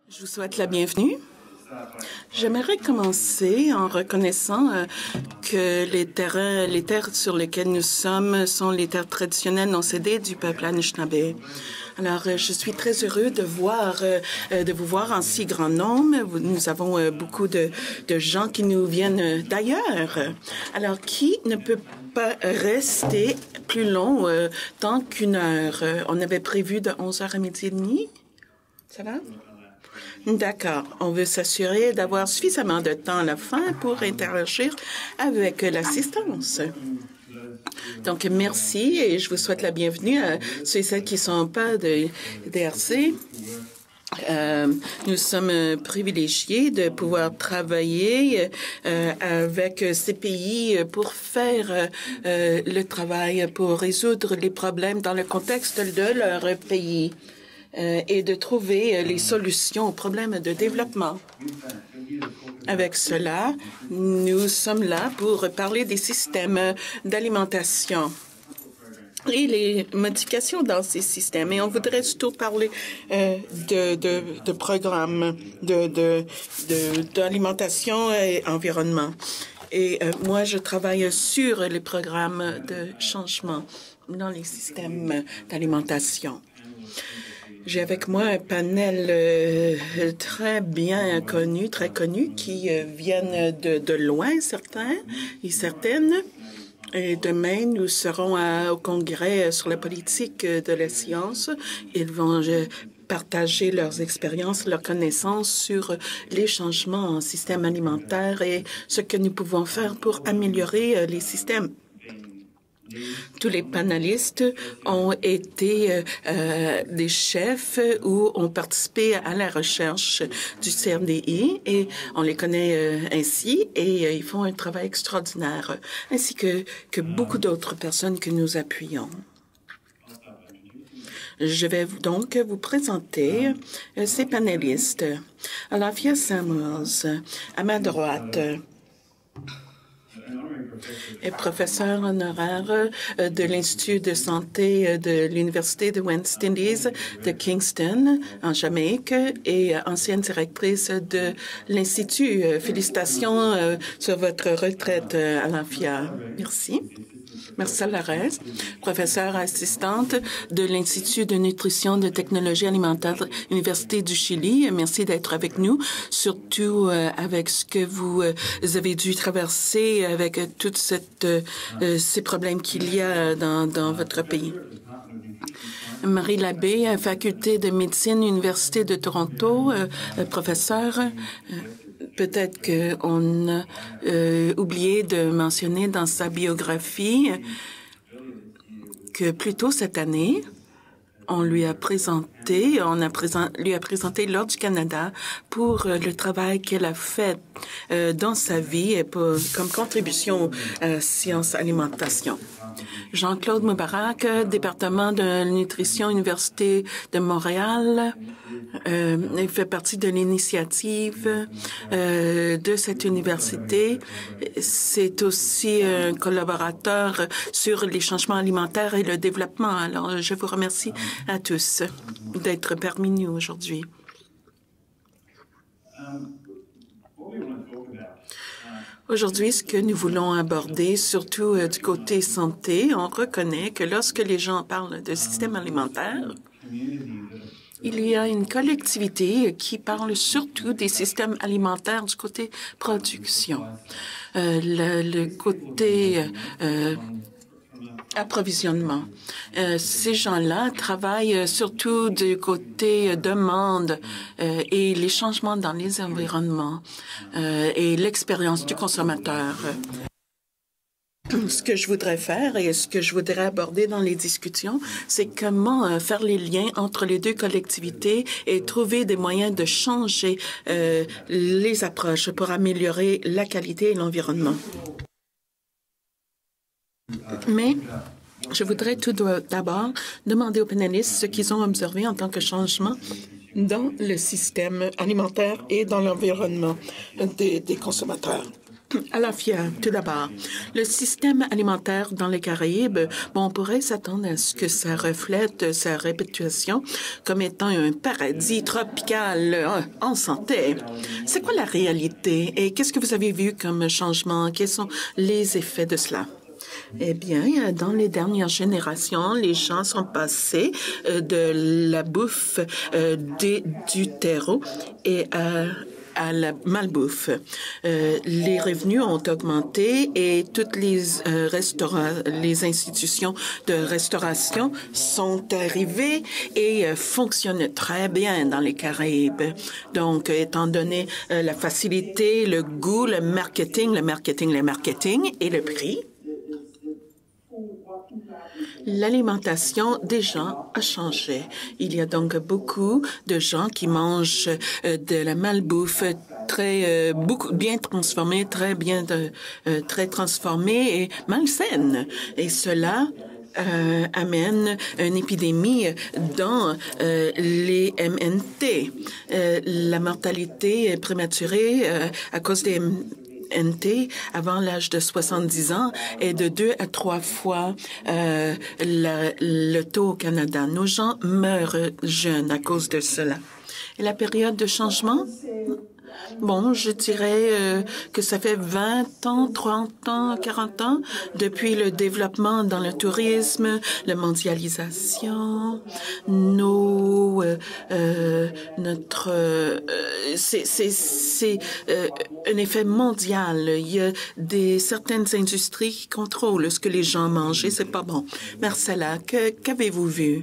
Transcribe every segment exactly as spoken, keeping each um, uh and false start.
Je vous souhaite la bienvenue. J'aimerais commencer en reconnaissant euh, que les terrains, les terres sur lesquelles nous sommes sont les terres traditionnelles non cédées du peuple Anishinaabe. Alors, euh, je suis très heureux de voir, euh, de vous voir en si grand nombre. Nous avons euh, beaucoup de, de gens qui nous viennent d'ailleurs. Alors, qui ne peut pas rester plus long euh, tant qu'une heure? On avait prévu de onze heures à midi et demi. Ça va? D'accord. On veut s'assurer d'avoir suffisamment de temps à la fin pour interagir avec l'assistance. Donc, merci et je vous souhaite la bienvenue à ceux et celles qui ne sont pas de D R C. Euh, nous sommes privilégiés de pouvoir travailler euh, avec ces pays pour faire euh, le travail, pour résoudre les problèmes dans le contexte de leur pays. Euh, et de trouver euh, les solutions aux problèmes de développement. Avec cela, nous sommes là pour parler des systèmes d'alimentation et les modifications dans ces systèmes. Et on voudrait surtout parler euh, de, de, de programmes de, de, de, d'alimentation et environnement. Et euh, moi, je travaille sur les programmes de changement dans les systèmes d'alimentation. J'ai avec moi un panel euh, très bien connu, très connu, qui euh, viennent de, de loin, certains et certaines. Et demain, nous serons à, au congrès sur la politique de la science. Ils vont euh, partager leurs expériences, leurs connaissances sur les changements en système alimentaire et ce que nous pouvons faire pour améliorer euh, les systèmes. Tous les panélistes ont été euh, des chefs ou ont participé à la recherche du C R D I et on les connaît euh, ainsi et euh, ils font un travail extraordinaire, ainsi que, que beaucoup d'autres personnes que nous appuyons. Je vais donc vous présenter euh, ces panélistes. Alafia Samuels, à ma droite, est professeur honoraire de l'Institut de santé de l'Université de West Indies de Kingston, en Jamaïque, et ancienne directrice de l'Institut. Félicitations sur votre retraite, Alafia. Merci. Marcel Larez, professeure assistante de l'Institut de nutrition de technologie alimentaire de l'Université du Chili. Merci d'être avec nous, surtout euh, avec ce que vous euh, avez dû traverser avec euh, tous euh, ces problèmes qu'il y a dans, dans votre pays. Marie Labbé, faculté de médecine, Université de Toronto, euh, professeure. Euh, Peut-être qu'on a euh, oublié de mentionner dans sa biographie que plus tôt cette année, on lui a présenté, on a présent, lui a présenté l'Ordre du Canada pour euh, le travail qu'elle a fait euh, dans sa vie et pour, comme contribution à la science alimentation. Jean-Claude Moubarak, département de nutrition, Université de Montréal. Euh, il fait partie de l'initiative euh, de cette université. C'est aussi un collaborateur sur les changements alimentaires et le développement. Alors, je vous remercie à tous d'être parmi nous aujourd'hui. Aujourd'hui, ce que nous voulons aborder, surtout euh, du côté santé, on reconnaît que lorsque les gens parlent de système alimentaire, il y a une collectivité qui parle surtout des systèmes alimentaires du côté production. Euh, le, le côté euh, approvisionnement. Euh, ces gens-là travaillent surtout du côté demande euh, et les changements dans les environnements euh, et l'expérience du consommateur. Ce que je voudrais faire et ce que je voudrais aborder dans les discussions, c'est comment euh, faire les liens entre les deux collectivités et trouver des moyens de changer euh, les approches pour améliorer la qualité et l'environnement. Mais je voudrais tout d'abord demander aux panélistes ce qu'ils ont observé en tant que changement dans le système alimentaire et dans l'environnement des, des consommateurs. À la fière, tout d'abord. Le système alimentaire dans les Caraïbes, bon, on pourrait s'attendre à ce que ça reflète sa réputation comme étant un paradis tropical euh, en santé. C'est quoi la réalité et qu'est-ce que vous avez vu comme changement? Quels sont les effets de cela? Eh bien, dans les dernières générations, les gens sont passés euh, de la bouffe euh, des, du terreau et à à la malbouffe. Euh, les revenus ont augmenté et toutes les euh, restaurants, les institutions de restauration sont arrivées et euh, fonctionnent très bien dans les Caraïbes. Donc, étant donné euh, la facilité, le goût, le marketing, le marketing, le marketing et le prix, l'alimentation des gens a changé. Il y a donc beaucoup de gens qui mangent euh, de la malbouffe très euh, beaucoup bien transformée, très bien de, euh, très transformée et malsaine. Et cela Euh, amène une épidémie dans euh, les M N T. Euh, la mortalité prématurée euh, à cause des N T avant l'âge de soixante-dix ans est de deux à trois fois euh, la, le taux au Canada. Nos gens meurent jeunes à cause de cela. Et la période de changement? Bon, je dirais euh, que ça fait vingt ans, trente ans, quarante ans depuis le développement dans le tourisme, la mondialisation, nos, euh, euh, notre, euh, c'est, c'est, c'est euh, un effet mondial. Il y a des certaines industries qui contrôlent ce que les gens mangent et c'est pas bon. Marcella, que, qu'avez-vous vu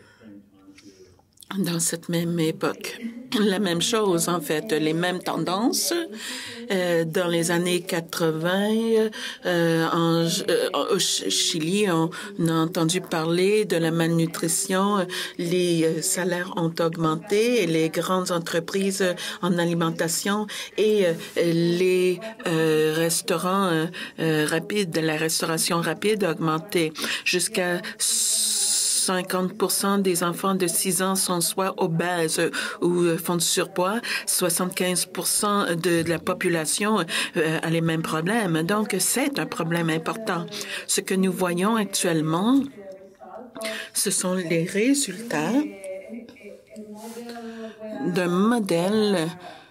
dans cette même époque? La même chose, en fait, les mêmes tendances. Euh, dans les années quatre-vingt, euh, en, euh, au Chili, on, on a entendu parler de la malnutrition. Les salaires ont augmenté et les grandes entreprises en alimentation et euh, les euh, restaurants euh, euh, rapides, la restauration rapide a augmenté jusqu'à cinquante pour cent des enfants de six ans sont soit obèses ou font du surpoids. soixante-quinze pour cent de, de la population euh, a les mêmes problèmes. Donc, c'est un problème important. Ce que nous voyons actuellement, ce sont les résultats d'un modèle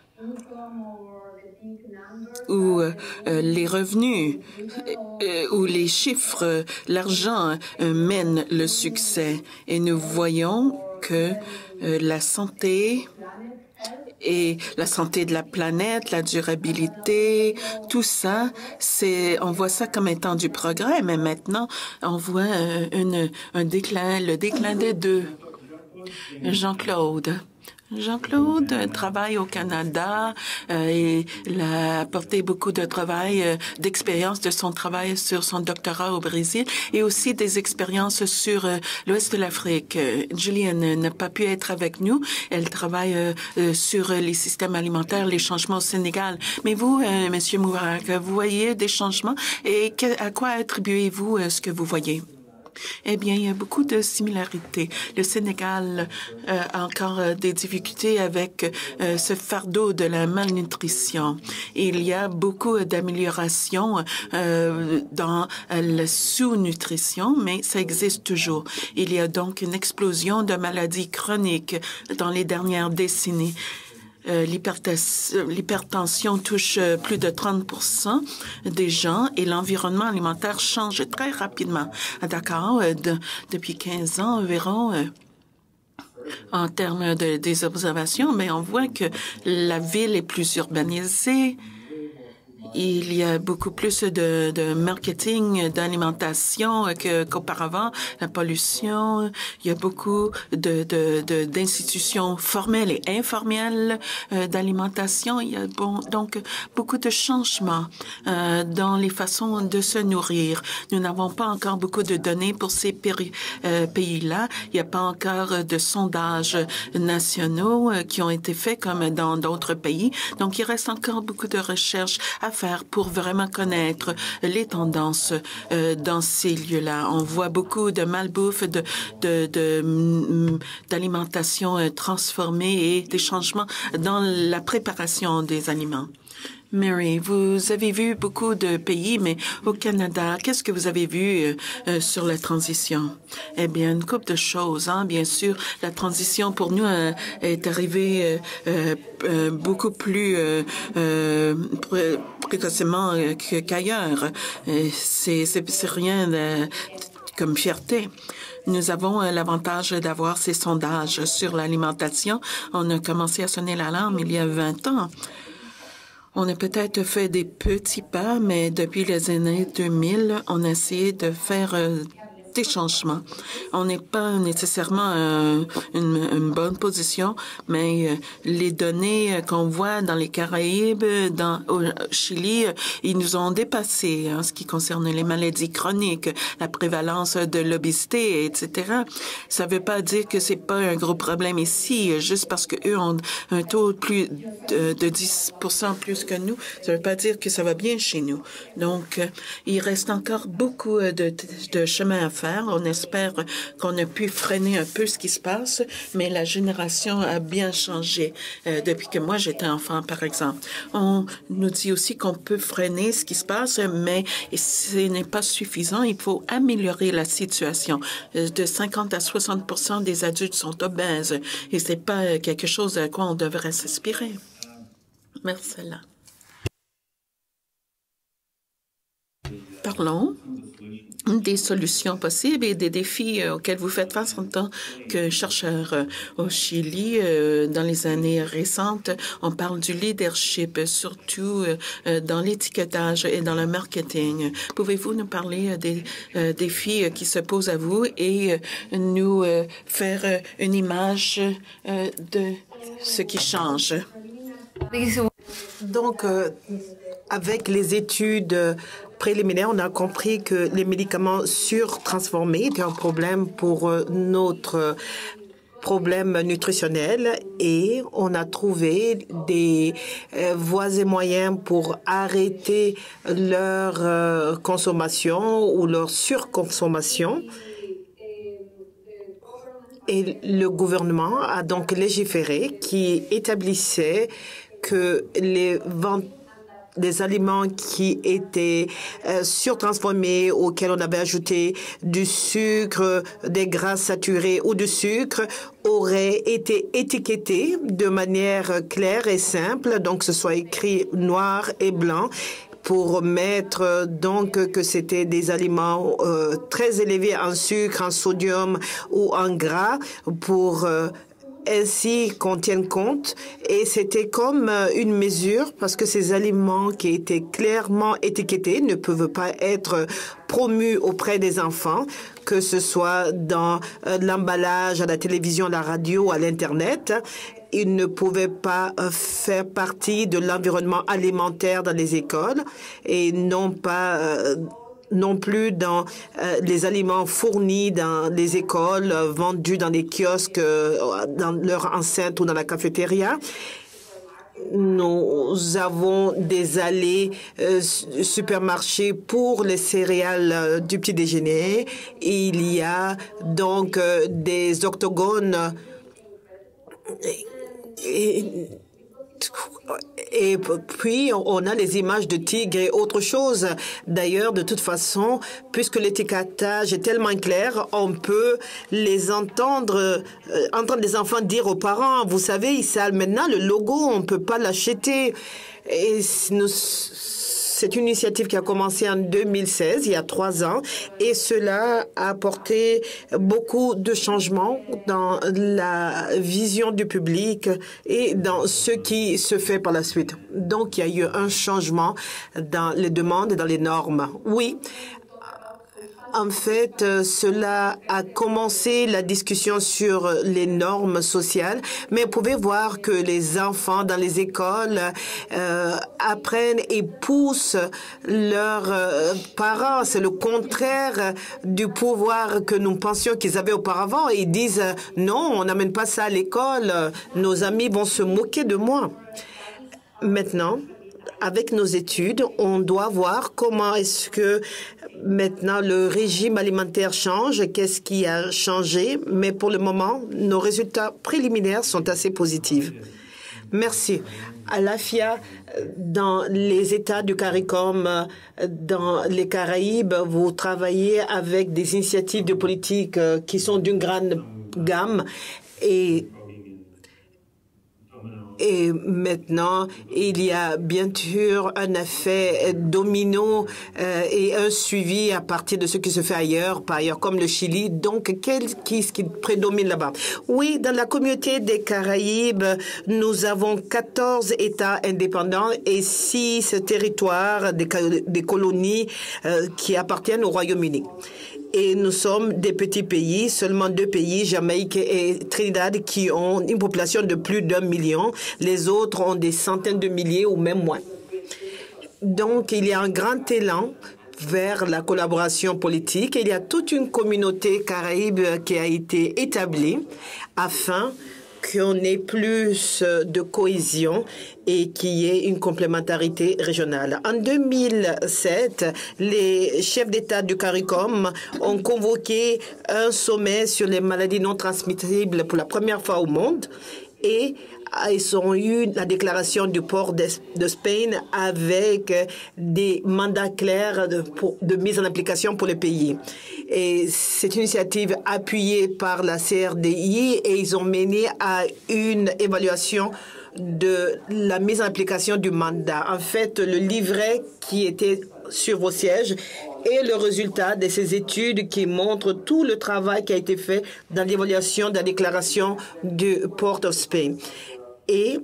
où euh, les revenus, euh, où les chiffres, euh, l'argent euh, mènent le succès. Et nous voyons que euh, la santé et la santé de la planète, la durabilité, tout ça, c'est, on voit ça comme étant du progrès, mais maintenant, on voit euh, une, un déclin, le déclin des deux. Jean-Claude. Jean-Claude travaille au Canada euh, et il a apporté beaucoup de travail, euh, d'expérience de son travail sur son doctorat au Brésil et aussi des expériences sur euh, l'ouest de l'Afrique. Euh, Julian n'a pas pu être avec nous. Elle travaille euh, euh, sur les systèmes alimentaires, les changements au Sénégal. Mais vous, euh, Monsieur Moubarak, vous voyez des changements et que, à quoi attribuez-vous euh, ce que vous voyez? Eh bien, il y a beaucoup de similarités. Le Sénégal euh, a encore euh, des difficultés avec euh, ce fardeau de la malnutrition. Il y a beaucoup d'améliorations euh, dans euh, la sous-nutrition, mais ça existe toujours. Il y a donc une explosion de maladies chroniques dans les dernières décennies. Euh, l'hypertension touche euh, plus de trente pour cent des gens et l'environnement alimentaire change très rapidement. À Dakar, euh, de, depuis quinze ans environ, euh, en termes de, des observations, mais on voit que la ville est plus urbanisée. Il y a beaucoup plus de, de marketing, d'alimentation que, qu'auparavant. La pollution, il y a beaucoup de, de, de, d'institutions formelles et informelles euh, d'alimentation. Il y a bon, donc beaucoup de changements euh, dans les façons de se nourrir. Nous n'avons pas encore beaucoup de données pour ces péri- euh, pays-là. Il n'y a pas encore de sondages nationaux euh, qui ont été faits comme dans d'autres pays. Donc, il reste encore beaucoup de recherches à faire pour vraiment connaître les tendances euh, dans ces lieux-là. On voit beaucoup de malbouffe, de, de, de, d'alimentation euh, transformée et des changements dans la préparation des aliments. Mary, vous avez vu beaucoup de pays, mais au Canada, qu'est-ce que vous avez vu euh, euh, sur la transition? Eh bien, une couple de choses. Hein? Bien sûr, la transition pour nous euh, est arrivée euh, euh, beaucoup plus euh, euh, pré précocement euh, qu'ailleurs. C'est c'est rien de, comme fierté. Nous avons euh, l'avantage d'avoir ces sondages sur l'alimentation. On a commencé à sonner l'alarme il y a vingt ans. On a peut-être fait des petits pas, mais depuis les années deux mille, on a essayé de faire euh, des changements. On n'est pas nécessairement euh, une, une bonne position, mais euh, les données euh, qu'on voit dans les Caraïbes, dans au Chili, euh, ils nous ont dépassés en ce qui concerne les maladies chroniques, la prévalence de l'obésité, et cetera. Ça ne veut pas dire que c'est pas un gros problème ici, juste parce que eux ont un taux plus de, de dix pour cent plus que nous. Ça ne veut pas dire que ça va bien chez nous. Donc, euh, il reste encore beaucoup de, de, de chemin à faire. On espère qu'on a pu freiner un peu ce qui se passe, mais la génération a bien changé euh, depuis que moi j'étais enfant, par exemple. On nous dit aussi qu'on peut freiner ce qui se passe, mais ce n'est pas suffisant. Il faut améliorer la situation. De cinquante à soixante pour cent des adultes sont obèses et c'est pas quelque chose à quoi on devrait s'inspirer. Merci. Parlons des solutions possibles et des défis auxquels vous faites face en tant que chercheur au Chili. Dans les années récentes, on parle du leadership, surtout dans l'étiquetage et dans le marketing. Pouvez-vous nous parler des défis qui se posent à vous et nous faire une image de ce qui change? Donc, euh, avec les études préliminaires, on a compris que les médicaments surtransformés étaient un problème pour euh, notre problème nutritionnel et on a trouvé des euh, voies et moyens pour arrêter leur euh, consommation ou leur surconsommation. Et le gouvernement a donc légiféré qui établissait que les ventes des aliments qui étaient euh, surtransformés, auxquels on avait ajouté du sucre, des gras saturés ou du sucre, auraient été étiquetés de manière claire et simple, donc ce soit écrit noir et blanc, pour mettre donc que c'était des aliments euh, très élevés en sucre, en sodium ou en gras, pour euh, ainsi qu'on tienne compte. Et c'était comme une mesure parce que ces aliments qui étaient clairement étiquetés ne peuvent pas être promus auprès des enfants, que ce soit dans euh, l'emballage, à la télévision, à la radio, à l'Internet. Ils ne pouvaient pas euh, faire partie de l'environnement alimentaire dans les écoles et non pas euh, non plus dans euh, les aliments fournis dans les écoles, euh, vendus dans les kiosques, euh, dans leur enceinte ou dans la cafétéria. Nous avons des allées euh, supermarchés pour les céréales euh, du petit déjeuner. Il y a donc euh, des octogones et, et, et puis, on a les images de tigres et autre chose. D'ailleurs, de toute façon, puisque l'étiquetage est tellement clair, on peut les entendre, euh, entendre les enfants dire aux parents, vous savez, ici, maintenant, le logo, on ne peut pas l'acheter. Et nous... C'est une initiative qui a commencé en deux mille seize, il y a trois ans, et cela a apporté beaucoup de changements dans la vision du public et dans ce qui se fait par la suite. Donc, il y a eu un changement dans les demandes et dans les normes. Oui. En fait, cela a commencé la discussion sur les normes sociales, mais vous pouvez voir que les enfants dans les écoles euh, apprennent et poussent leurs euh, parents. C'est le contraire du pouvoir que nous pensions qu'ils avaient auparavant. Ils disent « Non, on n'amène pas ça à l'école. Nos amis vont se moquer de moi. » Maintenant, avec nos études, on doit voir comment est-ce que maintenant le régime alimentaire change, qu'est-ce qui a changé, mais pour le moment, nos résultats préliminaires sont assez positifs. Merci. À l'A F I A, dans les États du CARICOM, dans les Caraïbes, vous travaillez avec des initiatives de politique qui sont d'une grande gamme et Et maintenant, il y a bien sûr un effet domino euh, et un suivi à partir de ce qui se fait ailleurs, par ailleurs, comme le Chili. Donc, qu'est-ce qui prédomine là-bas? Oui, dans la communauté des Caraïbes, nous avons quatorze États indépendants et six territoires des, des colonies euh, qui appartiennent au Royaume-Uni. Et nous sommes des petits pays, seulement deux pays, Jamaïque et Trinidad, qui ont une population de plus d'un million. Les autres ont des centaines de milliers ou même moins. Donc, il y a un grand élan vers la collaboration politique. Il y a toute une communauté caraïbe qui a été établie afin qu'on ait plus de cohésion et qu'il y ait une complémentarité régionale. En deux mille sept, les chefs d'État du CARICOM ont convoqué un sommet sur les maladies non transmissibles pour la première fois au monde et ils ont eu la déclaration du port de, de Spain avec des mandats clairs de, pour, de mise en application pour les pays. Et cette initiative appuyée par la C R D I et ils ont mené à une évaluation de la mise en application du mandat. En fait, le livret qui était sur vos sièges et le résultat de ces études qui montrent tout le travail qui a été fait dans l'évaluation de la déclaration du Port of Spain. Et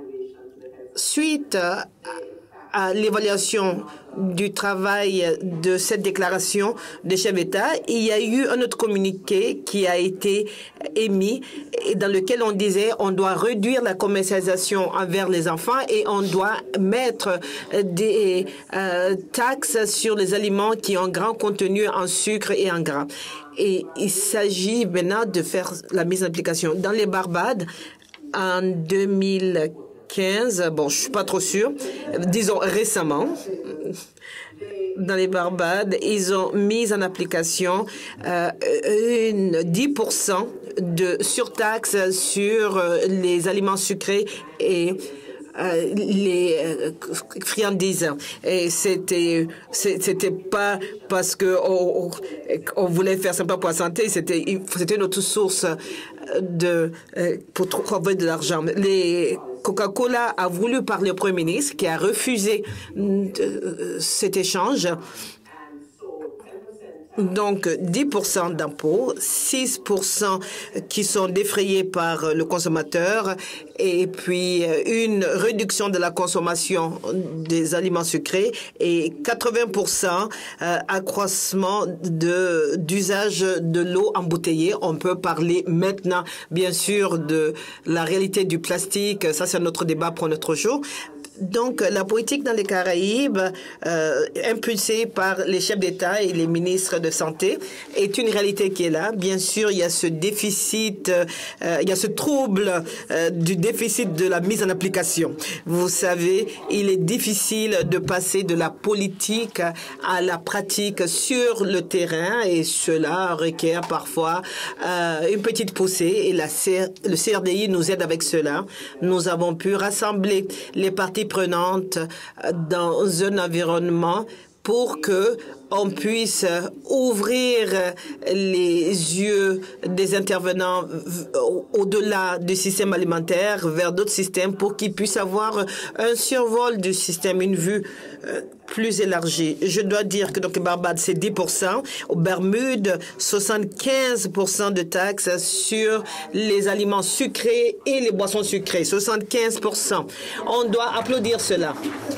suite à, à l'évaluation du travail de cette déclaration des chefs d'État, il y a eu un autre communiqué qui a été émis et dans lequel on disait on doit réduire la commercialisation envers les enfants et on doit mettre des euh, taxes sur les aliments qui ont un grand contenu en sucre et en gras. Et il s'agit maintenant de faire la mise en application. Dans les Barbades, en deux mille quinze, bon, je suis pas trop sûre, disons récemment, dans les Barbades, ils ont mis en application euh, une dix pour cent de surtaxe sur les aliments sucrés et Euh, les euh, friandises. Et c'était c'était pas parce que on, on voulait faire sympa pour la santé, c'était c'était notre source de euh, pour trouver de l'argent. Les Coca-Cola a voulu parler au Premier ministre qui a refusé euh, cet échange. Donc, dix pour cent d'impôts, six pour cent qui sont défrayés par le consommateur et puis une réduction de la consommation des aliments sucrés et quatre-vingts pour cent accroissement de, d'usage de l'eau embouteillée. On peut parler maintenant, bien sûr, de la réalité du plastique. Ça, c'est un autre débat pour notre jour. Donc, la politique dans les Caraïbes, euh, impulsée par les chefs d'État et les ministres de Santé, est une réalité qui est là. Bien sûr, il y a ce déficit, euh, il y a ce trouble euh, du déficit de la mise en application. Vous savez, il est difficile de passer de la politique à la pratique sur le terrain et cela requiert parfois euh, une petite poussée et la C R, le C R D I nous aide avec cela. Nous avons pu rassembler les parties prenantes dans un environnement pour que on puisse ouvrir les yeux des intervenants au-delà du système alimentaire vers d'autres systèmes pour qu'ils puissent avoir un survol du système, une vue plus élargie. Je dois dire que donc Barbade, c'est dix pour cent. Aux Bermudes, soixante-quinze pour cent de taxes sur les aliments sucrés et les boissons sucrées. soixante-quinze pour cent. On doit applaudir cela.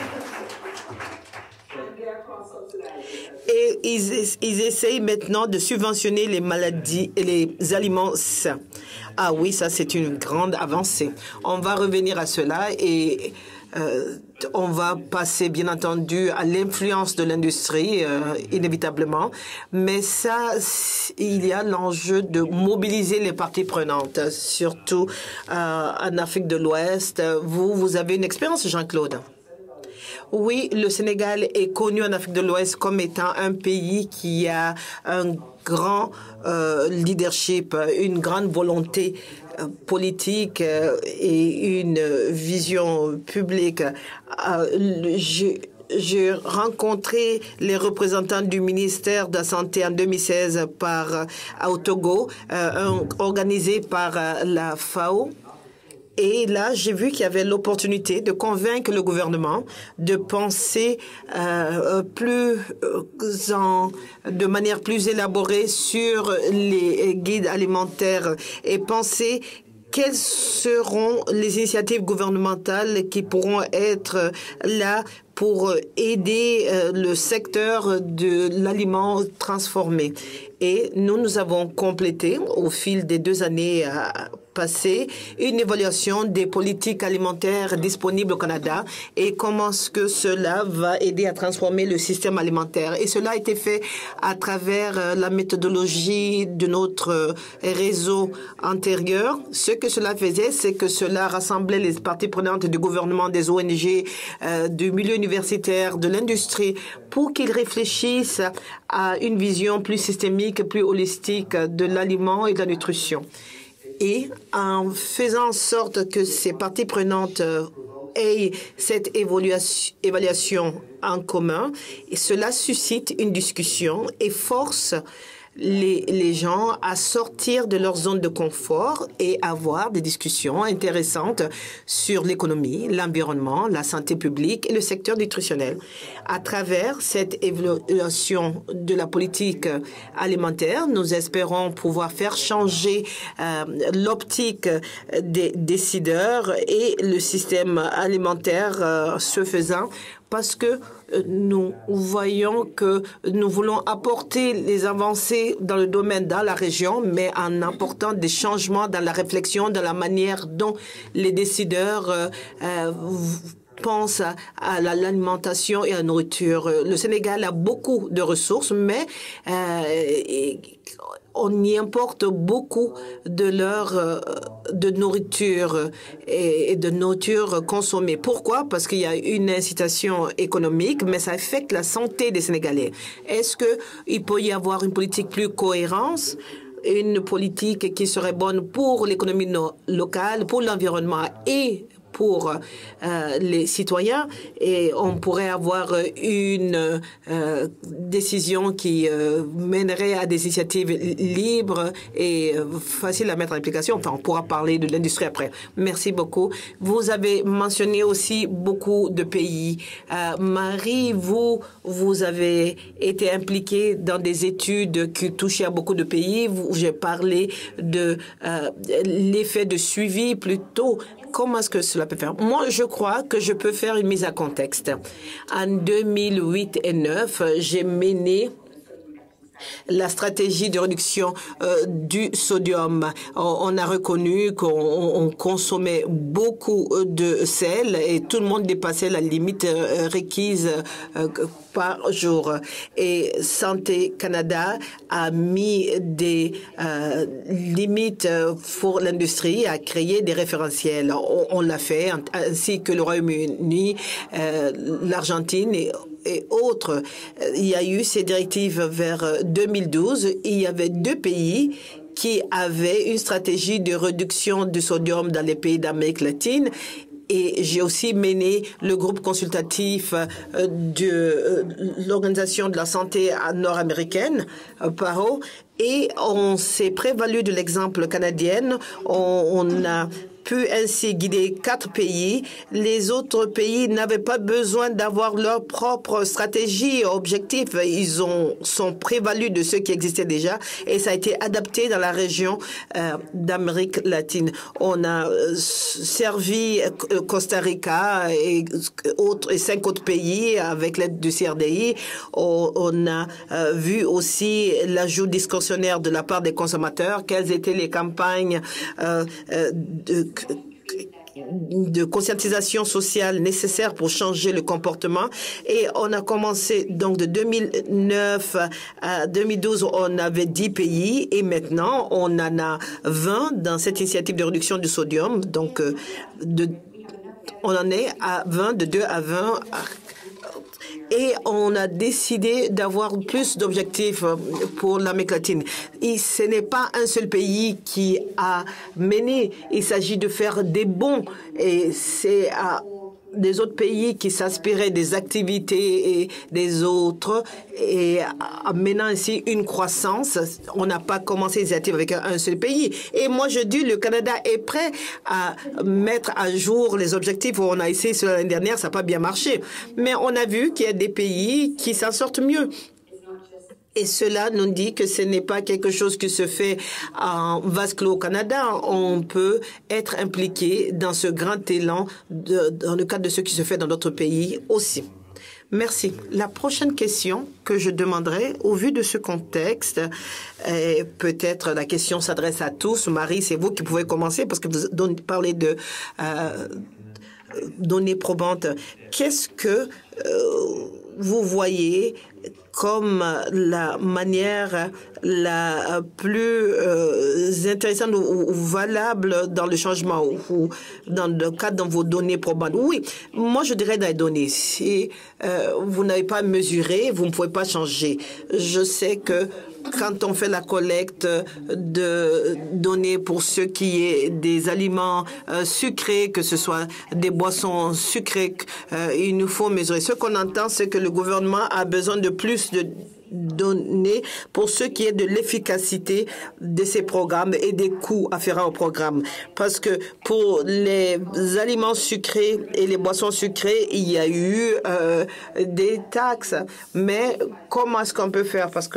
Et ils, ils essayent maintenant de subventionner les maladies et les aliments sains. Ah oui, ça c'est une grande avancée. On va revenir à cela et euh, on va passer bien entendu à l'influence de l'industrie, euh, inévitablement. Mais ça, il y a l'enjeu de mobiliser les parties prenantes, surtout euh, en Afrique de l'Ouest. Vous, vous avez une expérience, Jean-Claude? Oui, le Sénégal est connu en Afrique de l'Ouest comme étant un pays qui a un grand euh, leadership, une grande volonté euh, politique euh, et une vision publique. Euh, J'ai rencontré les représentants du ministère de la Santé en deux mille seize par, au Togo, euh, organisé par la F A O. Et là, j'ai vu qu'il y avait l'opportunité de convaincre le gouvernement de penser euh, plus euh, en, de manière plus élaborée sur les guides alimentaires et penser quelles seront les initiatives gouvernementales qui pourront être là pour aider euh, le secteur de l'aliment transformé. Et nous, nous avons complété au fil des deux années euh, passées une évaluation des politiques alimentaires disponibles au Canada et comment est-ce que cela va aider à transformer le système alimentaire. Et cela a été fait à travers euh, la méthodologie de notre euh, réseau antérieur. Ce que cela faisait, c'est que cela rassemblait les parties prenantes du gouvernement, des O N G, euh, du milieu universitaire, de l'industrie, pour qu'ils réfléchissent à une vision plus systémique, plus holistique de l'aliment et de la nutrition. Et en faisant en sorte que ces parties prenantes aient cette évaluation en commun, et cela suscite une discussion et force Les, les gens à sortir de leur zone de confort et avoir des discussions intéressantes sur l'économie, l'environnement, la santé publique et le secteur nutritionnel. À travers cette évaluation de la politique alimentaire, nous espérons pouvoir faire changer euh, l'optique des décideurs et le système alimentaire euh, ce faisant, parce que nous voyons que nous voulons apporter les avancées dans le domaine, dans la région, mais en apportant des changements dans la réflexion, dans la manière dont les décideurs euh, euh, pensent à, à l'alimentation et à la nourriture. Le Sénégal a beaucoup de ressources, mais euh, et, on y importe beaucoup de leur de nourriture et de nourriture consommée. Pourquoi? Parce qu'il y a une incitation économique, mais ça affecte la santé des Sénégalais. Est-ce qu'il peut y avoir une politique plus cohérente, une politique qui serait bonne pour l'économie no- locale, pour l'environnement et pour euh, les citoyens, et on pourrait avoir une euh, décision qui euh, mènerait à des initiatives libres et euh, faciles à mettre en application. Enfin, on pourra parler de l'industrie après. Merci beaucoup. Vous avez mentionné aussi beaucoup de pays. Euh, Marie, vous, vous avez été impliquée dans des études qui touchaient à beaucoup de pays. J'ai parlé de euh, l'effet de suivi plutôt. Comment est-ce que cela peut faire? Moi, je crois que je peux faire une mise à contexte. En deux mille huit et deux mille neuf, j'ai mené la stratégie de réduction euh, du sodium. On, on a reconnu qu'on consommait beaucoup de sel et tout le monde dépassait la limite euh, requise euh, par jour. Et Santé Canada a mis des euh, limites pour l'industrie, a créé des référentiels. On, on l'a fait, ainsi que le Royaume-Uni, euh, l'Argentine et et autres. Il y a eu ces directives vers deux mille douze. Il y avait deux pays qui avaient une stratégie de réduction du sodium dans les pays d'Amérique latine. Et j'ai aussi mené le groupe consultatif de l'Organisation de la santé nord-américaine, P A O, et on s'est prévalu de l'exemple canadien. On, on a pu ainsi guider quatre pays. Les autres pays n'avaient pas besoin d'avoir leur propre stratégie, objectif. Ils ont, sont prévalus de ceux qui existaient déjà et ça a été adapté dans la région euh, d'Amérique latine. On a euh, servi euh, Costa Rica et, autres, et cinq autres pays avec l'aide du C R D I. On, on a euh, vu aussi l'ajout discrétionnaire de la part des consommateurs. Quelles étaient les campagnes euh, euh, de de conscientisation sociale nécessaire pour changer le comportement. Et on a commencé donc de deux mille neuf à deux mille douze, on avait dix pays et maintenant on en a vingt dans cette initiative de réduction du sodium. Donc, de on en est à vingt, de deux à vingt. Et on a décidé d'avoir plus d'objectifs pour l'Amérique latine. Et ce n'est pas un seul pays qui a mené. Il s'agit de faire des bons. Et c'est à des autres pays qui s'inspiraient des activités et des autres, et menant ainsi une croissance. On n'a pas commencé les initiatives avec un seul pays. Et moi, je dis, le Canada est prêt à mettre à jour les objectifs. On a essayé sur l'année dernière, ça n'a pas bien marché. Mais on a vu qu'il y a des pays qui s'en sortent mieux. Et cela nous dit que ce n'est pas quelque chose qui se fait en vase clos au Canada. On peut être impliqué dans ce grand élan de, dans le cadre de ce qui se fait dans d'autres pays aussi. Merci. La prochaine question que je demanderai, au vu de ce contexte, peut-être la question s'adresse à tous. Marie, c'est vous qui pouvez commencer parce que vous parlez de euh, données probantes. Qu'est-ce que euh, vous voyez comme la manière la plus euh, intéressante ou, ou valable dans le changement ou, ou dans le cadre de vos données probantes? Oui, moi je dirais dans les données. Si euh, vous n'avez pas mesuré, vous ne pouvez pas changer. Je sais que quand on fait la collecte de données pour ce qui est des aliments euh, sucrés, que ce soit des boissons sucrées, euh, il nous faut mesurer. Ce qu'on entend, c'est que le gouvernement a besoin de plus de données pour ce qui est de l'efficacité de ces programmes et des coûts afférents au programme. Parce que pour les aliments sucrés et les boissons sucrées, il y a eu euh, des taxes. Mais comment est-ce qu'on peut faire? Parce que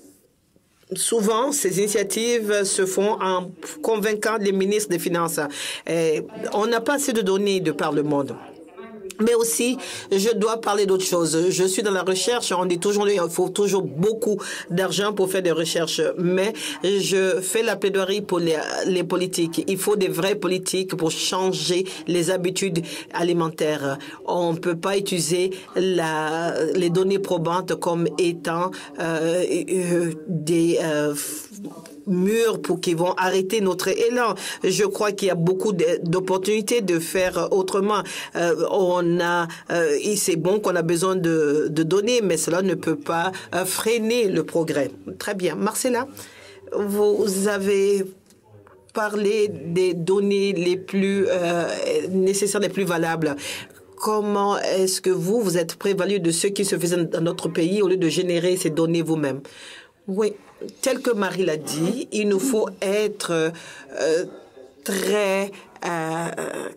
souvent, ces initiatives se font en convainquant les ministres des Finances. Et on n'a pas assez de données de par le monde. Mais aussi, je dois parler d'autre chose. Je suis dans la recherche. On dit toujours qu'il faut toujours beaucoup d'argent pour faire des recherches. Mais je fais la plaidoirie pour les, les politiques. Il faut des vraies politiques pour changer les habitudes alimentaires. On ne peut pas utiliser la, les données probantes comme étant euh, euh, des euh, murs pour qu'ils vont arrêter notre élan. Je crois qu'il y a beaucoup d'opportunités de faire autrement. Euh, on a, euh, c'est bon qu'on a besoin de, de données, mais cela ne peut pas euh, freiner le progrès. Très bien. Marcella, vous avez parlé des données les plus euh, nécessaires, les plus valables. Comment est-ce que vous, vous êtes prévalu de ce qui se faisait dans notre pays au lieu de générer ces données vous-même? Oui, tel que Marie l'a dit, il nous faut être euh, très... Euh,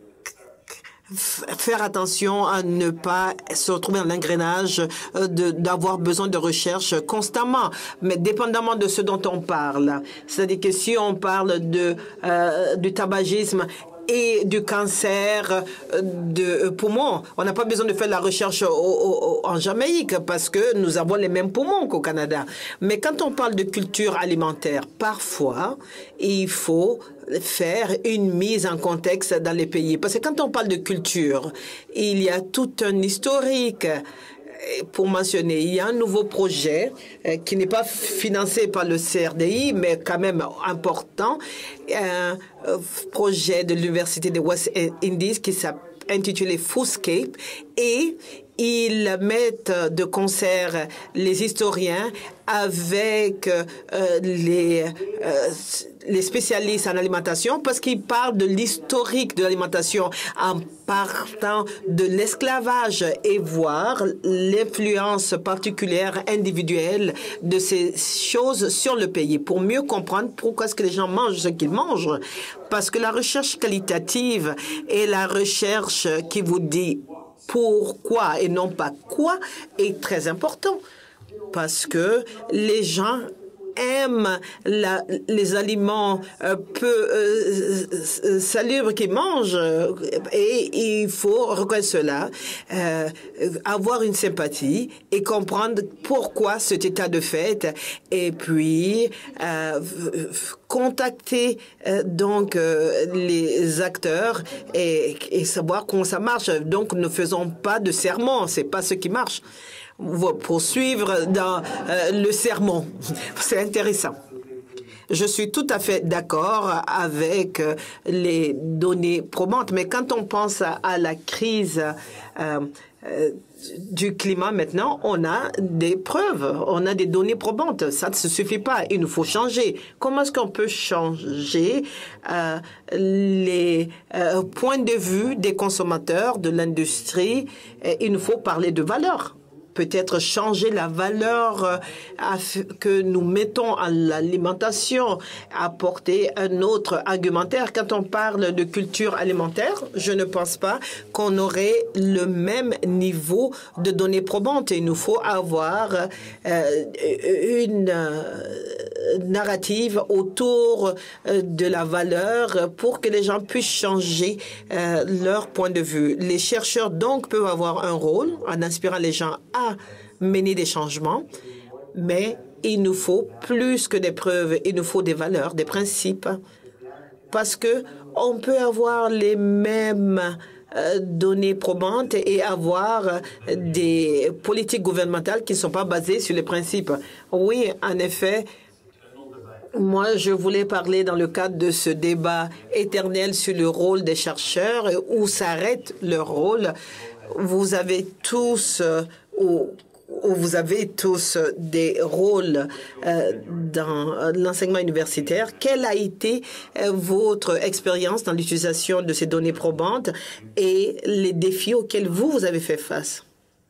faire attention à ne pas se retrouver dans l'engrenage d'avoir besoin de recherche constamment, mais dépendamment de ce dont on parle. C'est-à-dire que si on parle de, euh, du tabagisme et du cancer de poumon. On n'a pas besoin de faire la recherche au, au, en Jamaïque parce que nous avons les mêmes poumons qu'au Canada. Mais quand on parle de culture alimentaire, parfois, il faut faire une mise en contexte dans les pays. Parce que quand on parle de culture, il y a tout un historique. Pour mentionner, il y a un nouveau projet euh, qui n'est pas financé par le C R D I, mais quand même important, un euh, projet de l'Université de West Indies qui s'appelle intitulé Fooscape, et ils mettent de concert les historiens avec euh, les, euh, les spécialistes en alimentation parce qu'ils parlent de l'historique de l'alimentation en partant de l'esclavage et voir l'influence particulière individuelle de ces choses sur le pays pour mieux comprendre pourquoi est-ce que les gens mangent ce qu'ils mangent. Parce que la recherche qualitative et la recherche qui vous dit pourquoi et non pas quoi est très important parce que les gens aiment la, les aliments euh, peu euh, salubres qu'ils mangent et il faut reconnaître cela, euh, avoir une sympathie et comprendre pourquoi cet état de fait et puis euh, contacter euh, donc euh, les acteurs et, et savoir comment ça marche. Donc ne faisons pas de sermons, c'est pas ce qui marche. Poursuivre dans euh, le sermon. C'est intéressant. Je suis tout à fait d'accord avec les données probantes, mais quand on pense à, à la crise euh, euh, du climat maintenant, on a des preuves, on a des données probantes. Ça ne se suffit pas, il nous faut changer. Comment est-ce qu'on peut changer euh, les euh, points de vue des consommateurs, de l'industrie? Il nous faut parler de valeur. Peut-être changer la valeur euh, que nous mettons à l'alimentation, apporter un autre argumentaire. Quand on parle de culture alimentaire, je ne pense pas qu'on aurait le même niveau de données probantes. Il nous faut avoir euh, une euh, narrative autour euh, de la valeur pour que les gens puissent changer euh, leur point de vue. Les chercheurs, donc, peuvent avoir un rôle en inspirant les gens à mener des changements, mais il nous faut plus que des preuves, il nous faut des valeurs, des principes, parce que on peut avoir les mêmes euh, données probantes et avoir des politiques gouvernementales qui ne sont pas basées sur les principes. Oui, en effet, moi, je voulais parler dans le cadre de ce débat éternel sur le rôle des chercheurs, où s'arrête leur rôle. Vous avez tous euh, Où, où vous avez tous des rôles euh, dans l'enseignement universitaire. Quelle a été euh, votre expérience dans l'utilisation de ces données probantes et les défis auxquels vous, vous avez fait face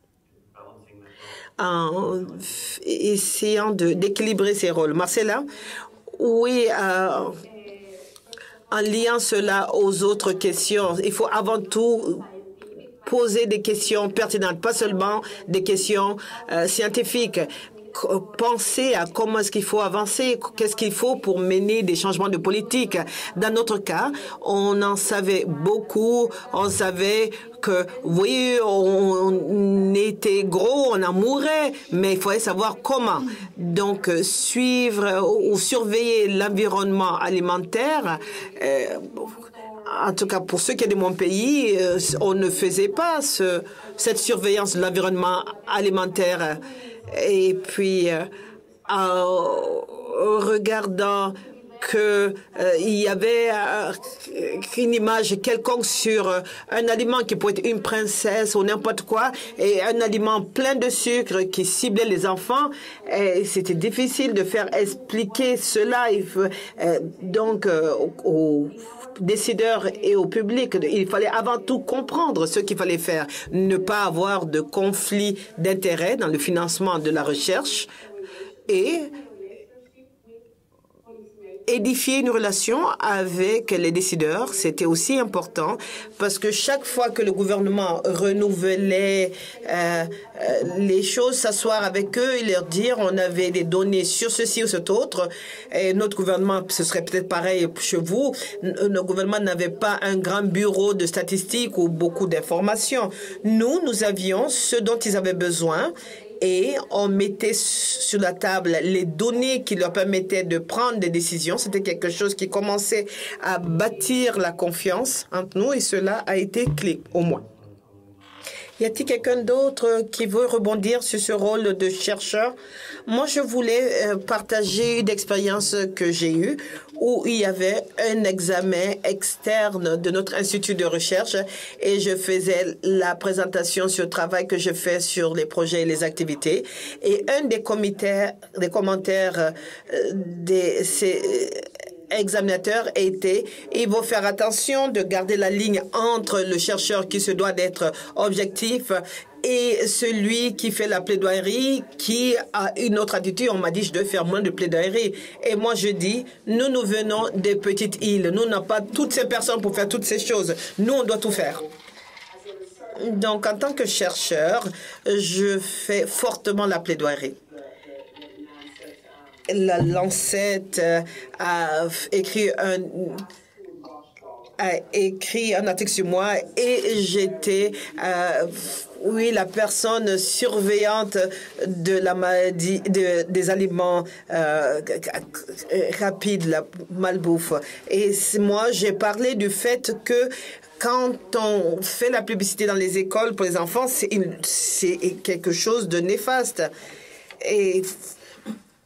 en essayant d'équilibrer ces rôles? Marcella? Oui, euh, en liant cela aux autres questions, il faut avant tout poser des questions pertinentes, pas seulement des questions euh, scientifiques. Penser à comment est-ce qu'il faut avancer, qu'est-ce qu'il faut pour mener des changements de politique. Dans notre cas, on en savait beaucoup, on savait que, oui, on était gros, on en mourait, mais il fallait savoir comment. Donc, suivre ou surveiller l'environnement alimentaire, euh, en tout cas, pour ceux qui sont de mon pays, on ne faisait pas ce, cette surveillance de l'environnement alimentaire. Et puis, euh, en regardant qu'il euh, y avait euh, une image quelconque sur euh, un aliment qui peut être une princesse ou n'importe quoi, et un aliment plein de sucre qui ciblait les enfants, c'était difficile de faire expliquer cela. Il faut, euh, donc, euh, aux décideurs et au public, il fallait avant tout comprendre ce qu'il fallait faire, ne pas avoir de conflit d'intérêts dans le financement de la recherche et édifier une relation avec les décideurs. C'était aussi important parce que chaque fois que le gouvernement renouvelait euh, euh, les choses, s'asseoir avec eux et leur dire on avait des données sur ceci ou cet autre. Et notre gouvernement, ce serait peut-être pareil chez vous, notre gouvernement n'avait pas un grand bureau de statistiques ou beaucoup d'informations. Nous, nous avions ce dont ils avaient besoin. Et on mettait sur la table les données qui leur permettaient de prendre des décisions. C'était quelque chose qui commençait à bâtir la confiance entre nous et cela a été clé, au moins. Y a-t-il quelqu'un d'autre qui veut rebondir sur ce rôle de chercheur? Moi, je voulais partager une expérience que j'ai eue où il y avait un examen externe de notre institut de recherche et je faisais la présentation sur le travail que je fais sur les projets et les activités. Et un des, comités, des commentaires des ces examinateurs était il faut faire attention de garder la ligne entre le chercheur qui se doit d'être objectif et celui qui fait la plaidoirie, qui a une autre attitude. On m'a dit, je dois faire moins de plaidoirie. Et moi, je dis, nous, nous venons des petites îles. Nous n'avons pas toutes ces personnes pour faire toutes ces choses. Nous, on doit tout faire. Donc, en tant que chercheur, je fais fortement la plaidoirie. La Lancet a écrit un... a écrit un article sur moi et j'étais, euh, oui, la personne surveillante de la maladie, de, des aliments euh, rapides, la malbouffe. Et moi, j'ai parlé du fait que quand on fait la publicité dans les écoles pour les enfants, c'est quelque chose de néfaste. Et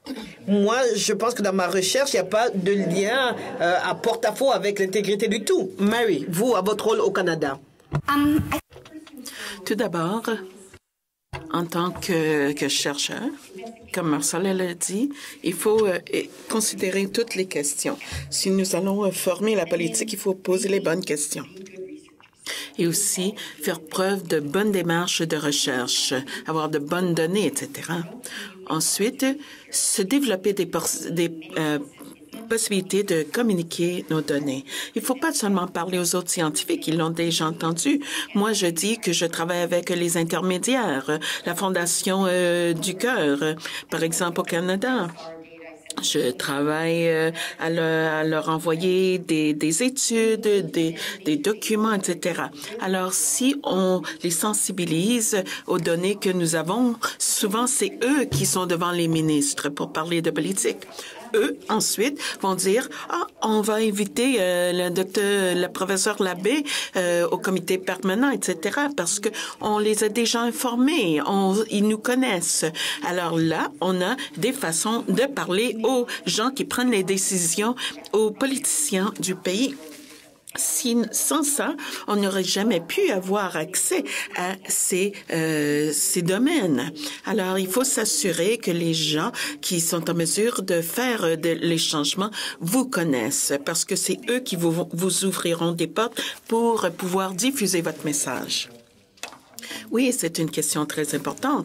Moi, je pense que dans ma recherche, il n'y a pas de lien euh, à porte-à-faux avec l'intégrité du tout. Mary, vous, à votre rôle au Canada. Um, I... Tout d'abord, en tant que, que chercheur, comme Marcella l'a dit, il faut euh, considérer toutes les questions. Si nous allons euh, former la politique, il faut poser les bonnes questions. Et aussi faire preuve de bonnes démarches de recherche, avoir de bonnes données, et cetera. Ensuite, se développer des, des euh, possibilités de communiquer nos données. Il ne faut pas seulement parler aux autres scientifiques, ils l'ont déjà entendu. Moi, je dis que je travaille avec les intermédiaires, la Fondation euh, du Cœur, par exemple au Canada. Je travaille euh, à, leur, à leur envoyer des, des études, des, des documents, et cetera. Alors, si on les sensibilise aux données que nous avons, souvent, c'est eux qui sont devant les ministres pour parler de politique. Eux, ensuite, vont dire « Ah, on va inviter euh, le docteur, le professeur Labbé euh, au comité permanent, et cetera parce que on les a déjà informés, on, ils nous connaissent. » Alors là, on a des façons de parler aux gens qui prennent les décisions, aux politiciens du pays. Si, sans ça, on n'aurait jamais pu avoir accès à ces, euh, ces domaines. Alors, il faut s'assurer que les gens qui sont en mesure de faire de, les changements vous connaissent, parce que c'est eux qui vous, vous ouvriront des portes pour pouvoir diffuser votre message. Oui, c'est une question très importante.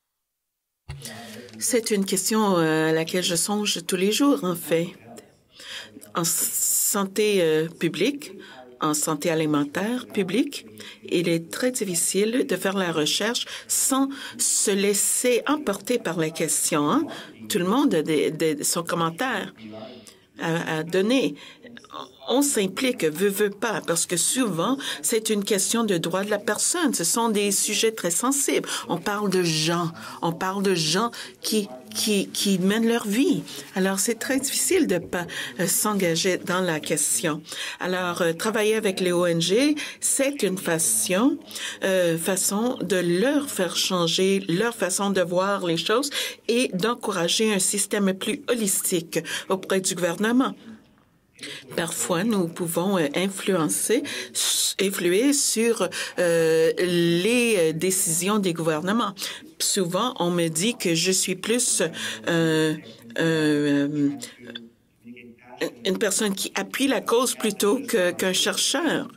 C'est une question à laquelle je songe tous les jours, en fait. En santé euh, publique, en santé alimentaire publique, il est très difficile de faire la recherche sans se laisser emporter par la question. Hein? Tout le monde a des, des, son commentaire à, à donner. On s'implique, veut, veut pas, parce que souvent, c'est une question de droit de la personne. Ce sont des sujets très sensibles. On parle de gens. On parle de gens qui, qui, qui mènent leur vie. Alors, c'est très difficile de pas euh, s'engager dans la question. Alors, euh, travailler avec les O N G, c'est une façon, euh, façon de leur faire changer leur façon de voir les choses et d'encourager un système plus holistique auprès du gouvernement. Parfois, nous pouvons influencer, influer sur euh, les décisions des gouvernements. Souvent, on me dit que je suis plus euh, euh, une personne qui appuie la cause plutôt que, qu'un chercheur.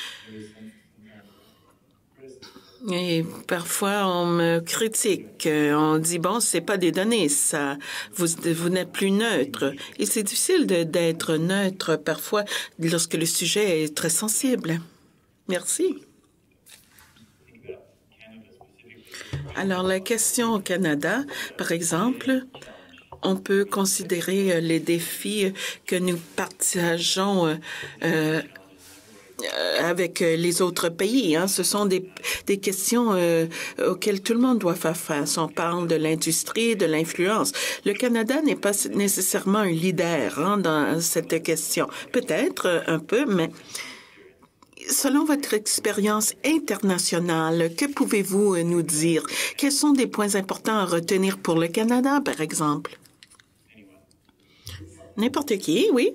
Et parfois, on me critique. On dit, bon, c'est pas des données, ça. Vous, vous n'êtes plus neutre. Et c'est difficile de, d'être neutre parfois lorsque le sujet est très sensible. Merci. Alors, la question au Canada, par exemple, on peut considérer les défis que nous partageons euh, avec les autres pays. Hein. Ce sont des, des questions euh, auxquelles tout le monde doit faire face. On parle de l'industrie, de l'influence. Le Canada n'est pas nécessairement un leader hein, dans cette question. Peut-être un peu, mais selon votre expérience internationale, que pouvez-vous nous dire? Quels sont des points importants à retenir pour le Canada, par exemple? N'importe qui, oui.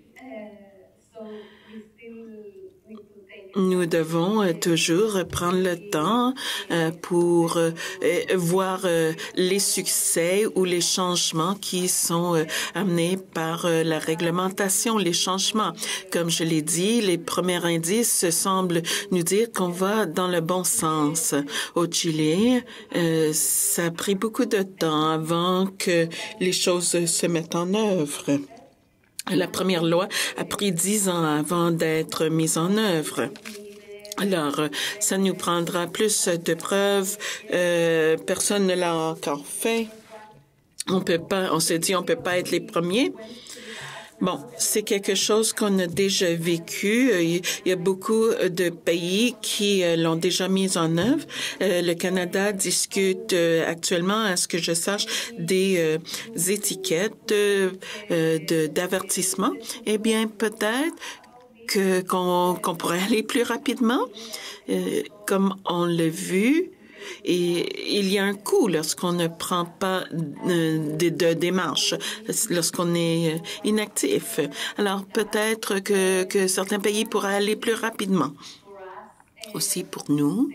Nous devons euh, toujours prendre le temps euh, pour euh, voir euh, les succès ou les changements qui sont euh, amenés par euh, la réglementation, les changements. Comme je l'ai dit, les premiers indices semblent nous dire qu'on va dans le bon sens. Au Chili, euh, ça a pris beaucoup de temps avant que les choses se mettent en œuvre. La première loi a pris dix ans avant d'être mise en œuvre. Alors, ça nous prendra plus de preuves. Euh, personne ne l'a encore fait. On peut pas, on se dit, on peut pas être les premiers. Bon, c'est quelque chose qu'on a déjà vécu. Il y a beaucoup de pays qui l'ont déjà mis en œuvre. Le Canada discute actuellement, à ce que je sache, des étiquettes de, d'avertissement. Eh bien, peut-être que qu'on, qu'on pourrait aller plus rapidement, comme on l'a vu. Et il y a un coût lorsqu'on ne prend pas de, de démarche, lorsqu'on est inactif. Alors peut-être que, que certains pays pourraient aller plus rapidement. Aussi pour nous,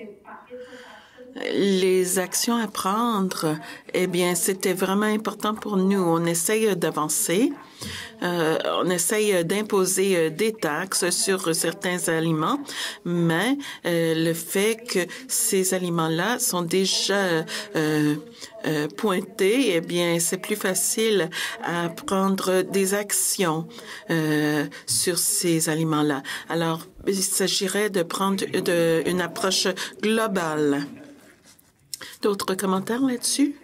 les actions à prendre, eh bien, c'était vraiment important pour nous. On essaye d'avancer. Euh, on essaye d'imposer des taxes sur certains aliments, mais euh, le fait que ces aliments-là sont déjà euh, euh, pointés, eh bien, c'est plus facile à prendre des actions euh, sur ces aliments-là. Alors, il s'agirait de prendre de, une approche globale. D'autres commentaires là-dessus?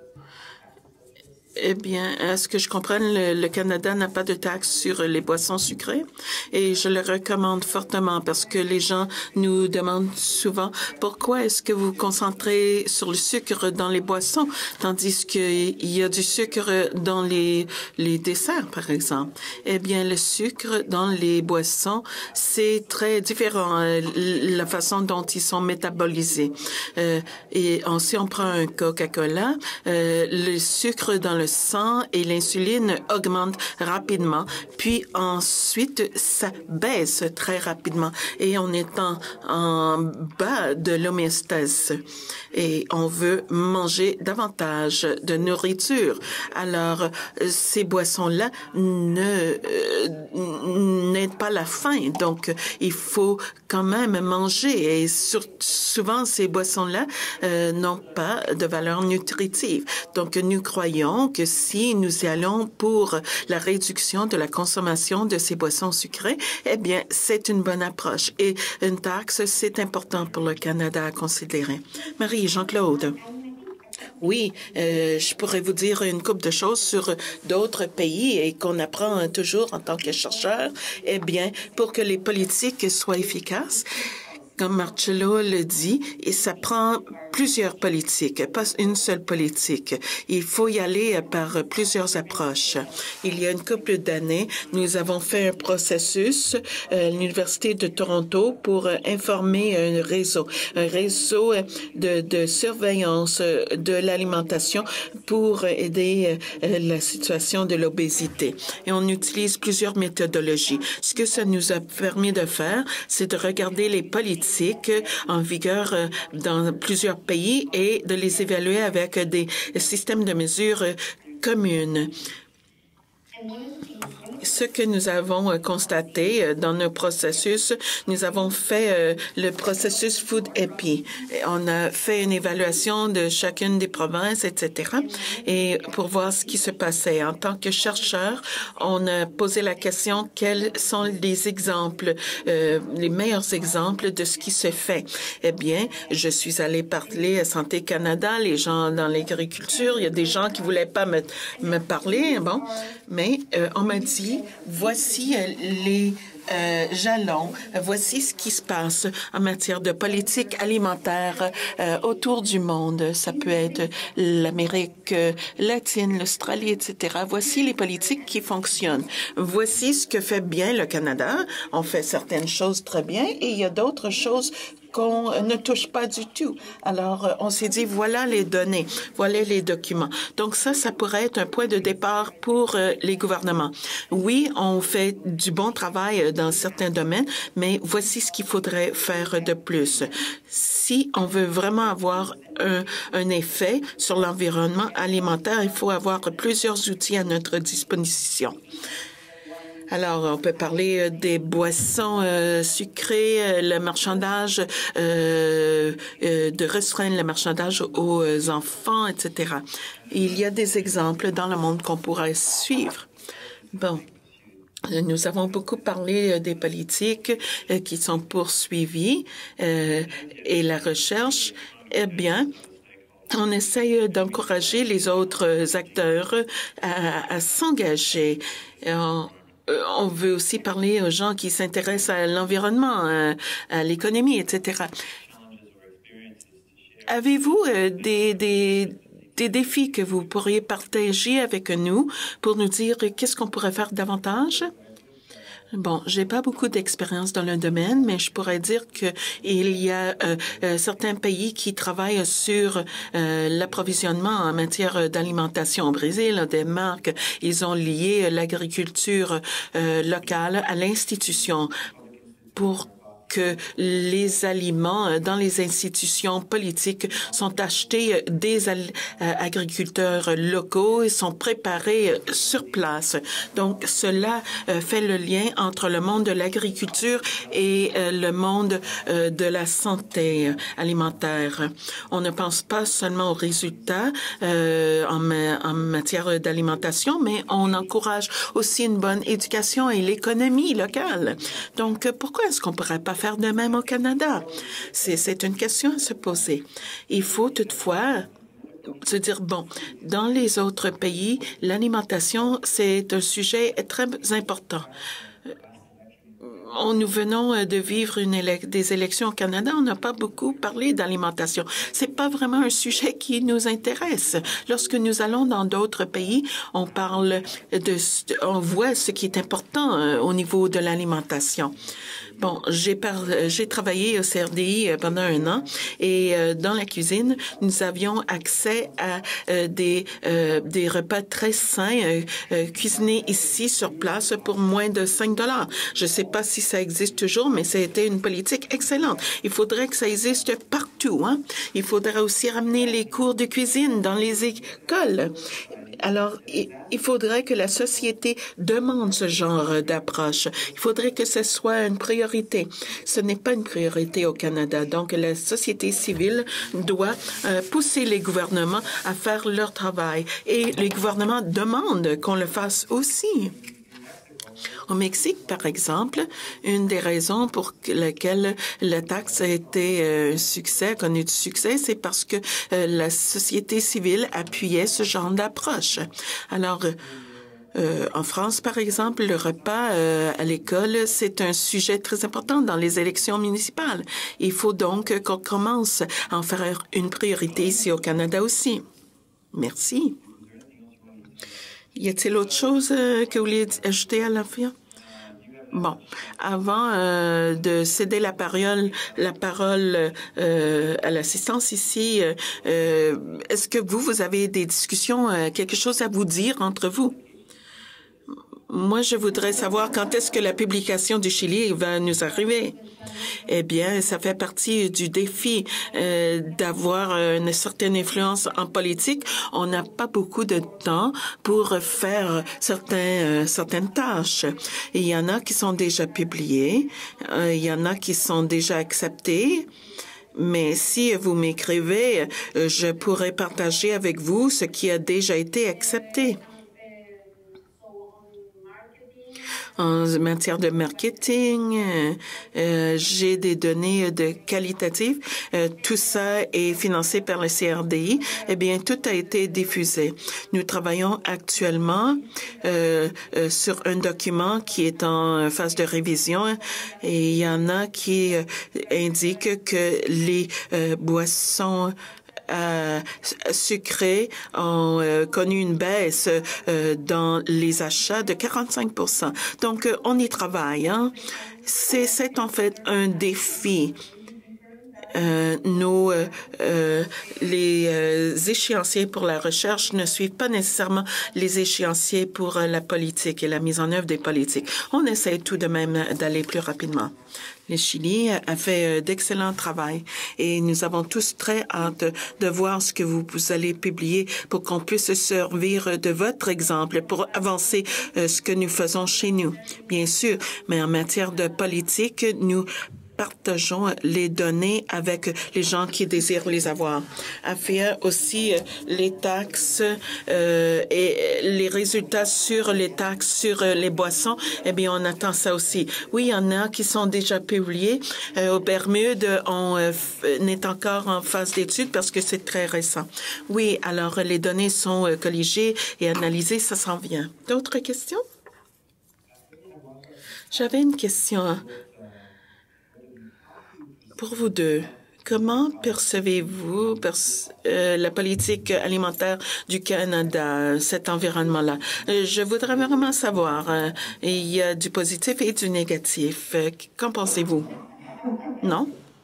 Eh bien, à ce que je comprenne, le, le Canada n'a pas de taxe sur les boissons sucrées et je le recommande fortement parce que les gens nous demandent souvent pourquoi est-ce que vous vous concentrez sur le sucre dans les boissons tandis qu'il y a du sucre dans les, les desserts, par exemple. Eh bien, le sucre dans les boissons, c'est très différent, euh, la façon dont ils sont métabolisés. Euh, et on, si on prend un Coca-Cola, euh, le sucre dans le sang et l'insuline augmentent rapidement, puis ensuite ça baisse très rapidement et on est en, en bas de l'homéostase et on veut manger davantage de nourriture. Alors ces boissons-là ne euh, n'aident pas la faim, donc il faut quand même manger et sur, souvent ces boissons-là euh, n'ont pas de valeur nutritive. Donc nous croyons que si nous y allons pour la réduction de la consommation de ces boissons sucrées, eh bien, c'est une bonne approche. Et une taxe, c'est important pour le Canada à considérer. Marie, Jean-Claude. Oui, euh, je pourrais vous dire une couple de choses sur d'autres pays et qu'on apprend toujours en tant que chercheur. Eh bien, pour que les politiques soient efficaces, comme Marcello le dit, et ça prend plusieurs politiques, pas une seule politique. Il faut y aller par plusieurs approches. Il y a une couple d'années, nous avons fait un processus à l'Université de Toronto pour informer un réseau, un réseau de, de surveillance de l'alimentation pour aider la situation de l'obésité. Et on utilise plusieurs méthodologies. Ce que ça nous a permis de faire, c'est de regarder les politiques en vigueur dans plusieurs pays et de les évaluer avec des systèmes de mesures communes. Ce que nous avons constaté dans nos processus, nous avons fait le processus Food Epi. On a fait une évaluation de chacune des provinces, et cetera. Et pour voir ce qui se passait. En tant que chercheur, on a posé la question quels sont les exemples, euh, les meilleurs exemples de ce qui se fait. Eh bien, je suis allée parler à Santé Canada, les gens dans l'agriculture. Il y a des gens qui voulaient pas me, me parler, bon, mais euh, on m'a dit voici les euh, jalons, voici ce qui se passe en matière de politique alimentaire euh, autour du monde. Ça peut être l'Amérique latine, l'Australie, et cetera. Voici les politiques qui fonctionnent. Voici ce que fait bien le Canada. On fait certaines choses très bien et il y a d'autres choses qu'on ne touche pas du tout. Alors, on s'est dit, voilà les données, voilà les documents. Donc ça, ça pourrait être un point de départ pour euh, les gouvernements. Oui, on fait du bon travail dans certains domaines, mais voici ce qu'il faudrait faire de plus. Si on veut vraiment avoir un, un effet sur l'environnement alimentaire, il faut avoir plusieurs outils à notre disposition. Alors, on peut parler des boissons euh, sucrées, euh, le marchandage, euh, euh, de restreindre le marchandage aux enfants, et cetera. Il y a des exemples dans le monde qu'on pourrait suivre. Bon. Nous avons beaucoup parlé des politiques euh, qui sont poursuivies euh, et la recherche. Eh bien, on essaye d'encourager les autres acteurs à, à s'engager. On veut aussi parler aux gens qui s'intéressent à l'environnement, à, à l'économie, et cetera. Avez-vous euh, des, des, des défis que vous pourriez partager avec nous pour nous dire qu'est-ce qu'on pourrait faire davantage? Bon, j'ai pas beaucoup d'expérience dans le domaine, mais je pourrais dire que il y a euh, euh, certains pays qui travaillent sur euh, l'approvisionnement en matière d'alimentation. Au Brésil, au Danemark, ils ont lié l'agriculture euh, locale à l'institution pour que les aliments dans les institutions politiques sont achetés des agriculteurs locaux et sont préparés sur place. Donc, cela fait le lien entre le monde de l'agriculture et le monde de la santé alimentaire. On ne pense pas seulement aux résultats euh, en, ma en matière d'alimentation, mais on encourage aussi une bonne éducation et l'économie locale. Donc, pourquoi est-ce qu'on ne pourrait pas faire de même au Canada? C'est une question à se poser. Il faut toutefois se dire, bon, dans les autres pays, l'alimentation, c'est un sujet très important. On, nous venons de vivre une élec des élections au Canada. On n'a pas beaucoup parlé d'alimentation. C'est pas vraiment un sujet qui nous intéresse. Lorsque nous allons dans d'autres pays, on parle de, on voit ce qui est important euh, au niveau de l'alimentation. Bon, j'ai j'ai travaillé au C R D I pendant un an et euh, dans la cuisine, nous avions accès à euh, des euh, des repas très sains euh, euh, cuisinés ici sur place pour moins de cinq dollars. Je sais pas si ça existe toujours, mais c'était une politique excellente. Il faudrait que ça existe partout, hein. Il faudrait aussi ramener les cours de cuisine dans les écoles. Alors, il faudrait que la société demande ce genre d'approche. Il faudrait que ce soit une priorité. Ce n'est pas une priorité au Canada. Donc, la société civile doit euh, pousser les gouvernements à faire leur travail. Et les gouvernements demandent qu'on le fasse aussi. Au Mexique, par exemple, une des raisons pour lesquelles la taxe a été un succès, connu du succès, c'est parce que euh, la société civile appuyait ce genre d'approche. Alors, euh, en France, par exemple, le repas euh, à l'école, c'est un sujet très important dans les élections municipales. Il faut donc qu'on commence à en faire une priorité ici au Canada aussi. Merci. Y a-t-il autre chose euh, que vous voulez ajouter à l'affaire? Bon, avant euh, de céder la parole, la parole euh, à l'assistance ici, euh, est-ce que vous, vous avez des discussions, euh, quelque chose à vous dire entre vous? Moi, je voudrais savoir quand est-ce que la publication du Chili va nous arriver. Eh bien, ça fait partie du défi euh, d'avoir une certaine influence en politique. On n'a pas beaucoup de temps pour faire certains, euh, certaines tâches. Et il y en a qui sont déjà publiées, euh, il y en a qui sont déjà acceptées. Mais si vous m'écrivez, je pourrais partager avec vous ce qui a déjà été accepté. En matière de marketing, euh, euh, j'ai des données de qualitatives. Euh, tout ça est financé par le C R D I. Eh bien, tout a été diffusé. Nous travaillons actuellement euh, euh, sur un document qui est en phase de révision et il y en a qui euh, indiquent que les euh, boissons Euh, sucrés ont euh, connu une baisse euh, dans les achats de quarante-cinq pour cent. Donc, euh, on y travaille. Hein? C'est en fait un défi. Euh, nos euh, euh, les euh, échéanciers pour la recherche ne suivent pas nécessairement les échéanciers pour euh, la politique et la mise en œuvre des politiques. On essaie tout de même d'aller plus rapidement. Le Chili a fait d'excellent travail et nous avons tous très hâte de voir ce que vous, vous allez publier pour qu'on puisse se servir de votre exemple pour avancer euh, ce que nous faisons chez nous, bien sûr. Mais en matière de politique, nous partageons les données avec les gens qui désirent les avoir. A F E A aussi les taxes euh, et les résultats sur les taxes sur les boissons, eh bien, on attend ça aussi. Oui, il y en a qui sont déjà publiés. Euh, au Bermude, on euh, est encore en phase d'étude parce que c'est très récent. Oui, alors les données sont euh, colligées et analysées, ça s'en vient. D'autres questions? J'avais une question pour vous deux. comment percevez-vous pers euh, la politique alimentaire du Canada, cet environnement-là? Euh, je voudrais vraiment savoir. Euh, il y a du positif et du négatif. Euh, Qu'en pensez-vous? Non?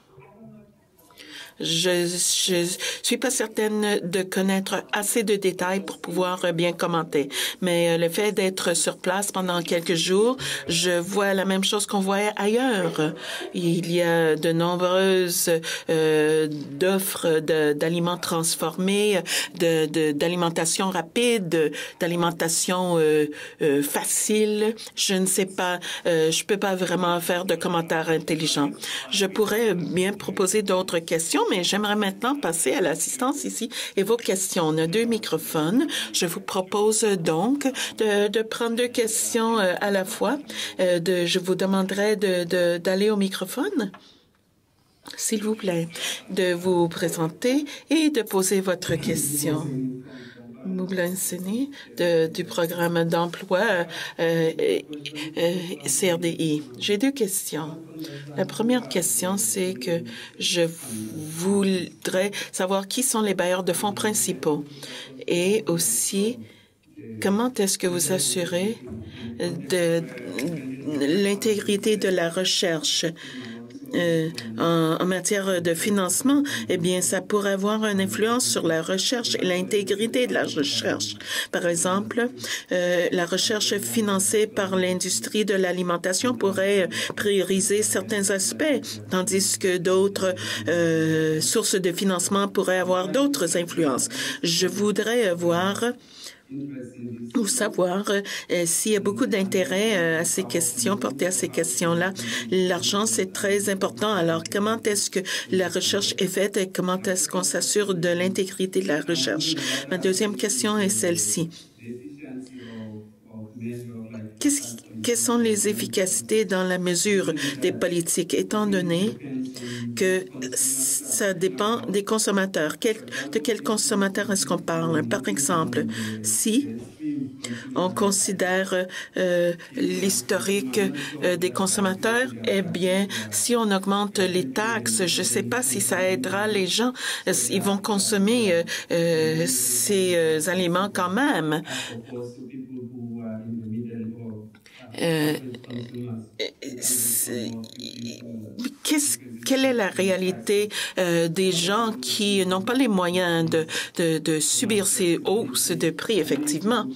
Je ne suis pas certaine de connaître assez de détails pour pouvoir bien commenter. Mais le fait d'être sur place pendant quelques jours, je vois la même chose qu'on voit ailleurs. Il y a de nombreuses euh, offres d'aliments transformés, d'alimentation rapide, d'alimentation euh, euh, facile. Je ne sais pas, euh, je peux pas vraiment faire de commentaires intelligents. Je pourrais bien proposer d'autres questions, mais j'aimerais maintenant passer à l'assistance ici et vos questions. On a deux microphones. Je vous propose donc de, de prendre deux questions euh, à la fois. Euh, de, je vous demanderai de, d'aller au microphone, s'il vous plaît, de vous présenter et de poser votre question. Moulin Séné du programme d'emploi euh, euh, C R D I. J'ai deux questions. La première question, c'est que je voudrais savoir qui sont les bailleurs de fonds principaux et aussi comment est-ce que vous assurez de, de l'intégrité de la recherche. Euh, en, en matière de financement, eh bien, ça pourrait avoir une influence sur la recherche et l'intégrité de la recherche. Par exemple, euh, la recherche financée par l'industrie de l'alimentation pourrait prioriser certains aspects, tandis que d'autres euh, sources de financement pourraient avoir d'autres influences. Je voudrais voir ou savoir euh, s'il y a beaucoup d'intérêt euh, à ces questions, portées à ces questions-là. L'argent, c'est très important. Alors, comment est-ce que la recherche est faite et comment est-ce qu'on s'assure de l'intégrité de la recherche? Ma deuxième question est celle-ci. Qu'est-ce, quelles sont les efficacités dans la mesure des politiques, étant donné que ça dépend des consommateurs? Quel, de quels consommateurs est-ce qu'on parle? Par exemple, si on considère euh, l'historique euh, des consommateurs, eh bien, si on augmente les taxes, je ne sais pas si ça aidera les gens. Ils vont consommer euh, euh, ces euh, aliments quand même. Euh, qu'est-ce, quelle est la réalité euh, des gens qui n'ont pas les moyens de, de, de subir ces hausses de prix, effectivement?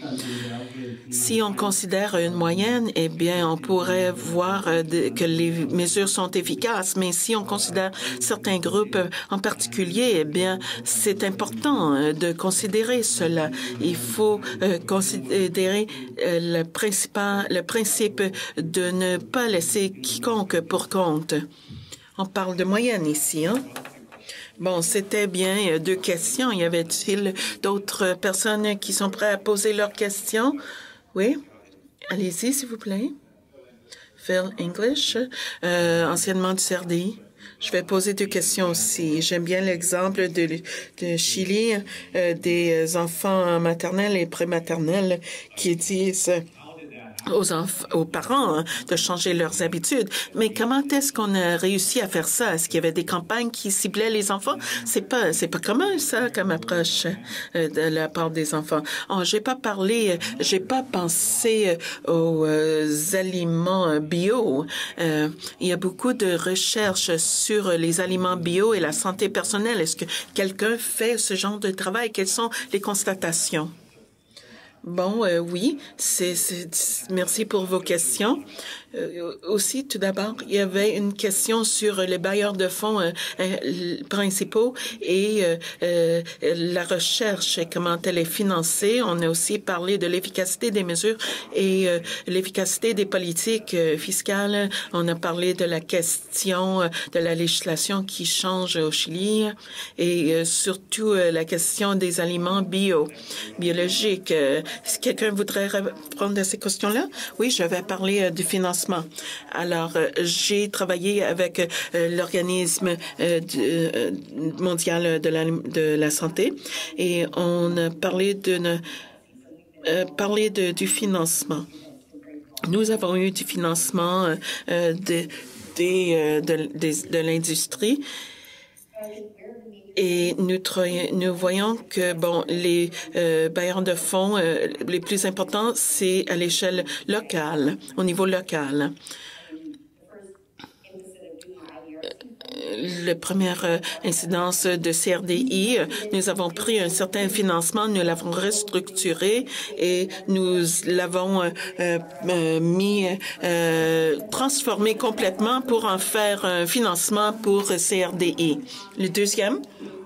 Si on considère une moyenne, eh bien, on pourrait voir euh, de, que les mesures sont efficaces, mais si on considère certains groupes en particulier, eh bien, c'est important euh, de considérer cela. Il faut euh, considérer euh, le principal, le principe de ne pas laisser quiconque pour compte. On parle de moyenne ici, hein? Bon, c'était bien deux questions. Y avait-il d'autres personnes qui sont prêtes à poser leurs questions? Oui? Allez-y, s'il vous plaît. Phil English, euh, anciennement du C R D I. Je vais poser deux questions aussi. J'aime bien l'exemple de, de Chili, euh, des enfants maternels et prématernels qui disent aux, aux parents hein, de changer leurs habitudes. Mais comment est-ce qu'on a réussi à faire ça? Est-ce qu'il y avait des campagnes qui ciblaient les enfants? C'est pas, c'est pas commun, ça, comme approche euh, de la part des enfants. Oh, j'ai pas parlé, j'ai pas pensé aux euh, aliments bio. Euh, il y a beaucoup de recherches sur les aliments bio et la santé personnelle. Est-ce que quelqu'un fait ce genre de travail? Quelles sont les constatations? Bon, euh, oui, c'est, c'est, merci pour vos questions. Euh, aussi, tout d'abord, il y avait une question sur les bailleurs de fonds euh, euh, principaux et euh, euh, la recherche et comment elle est financée. On a aussi parlé de l'efficacité des mesures et euh, l'efficacité des politiques euh, fiscales. On a parlé de la question euh, de la législation qui change au Chili et euh, surtout euh, la question des aliments bio, biologiques. Euh, si quelqu'un voudrait répondre à ces questions-là? Oui, je vais parler euh, du financement. Alors, euh, j'ai travaillé avec euh, l'organisme euh, euh, mondial de la, de la santé et on a parlé de, euh, parlé de du financement. Nous avons eu du financement euh, de, de, de, de, de l'industrie Et nous, nous voyons que bon, les euh, bailleurs de fonds euh, les plus importants, c'est à l'échelle locale, au niveau local. La première euh, incidence de C R D I, euh, nous avons pris un certain financement, nous l'avons restructuré et nous l'avons euh, euh, mis, euh, transformé complètement pour en faire un financement pour C R D I. Le deuxième,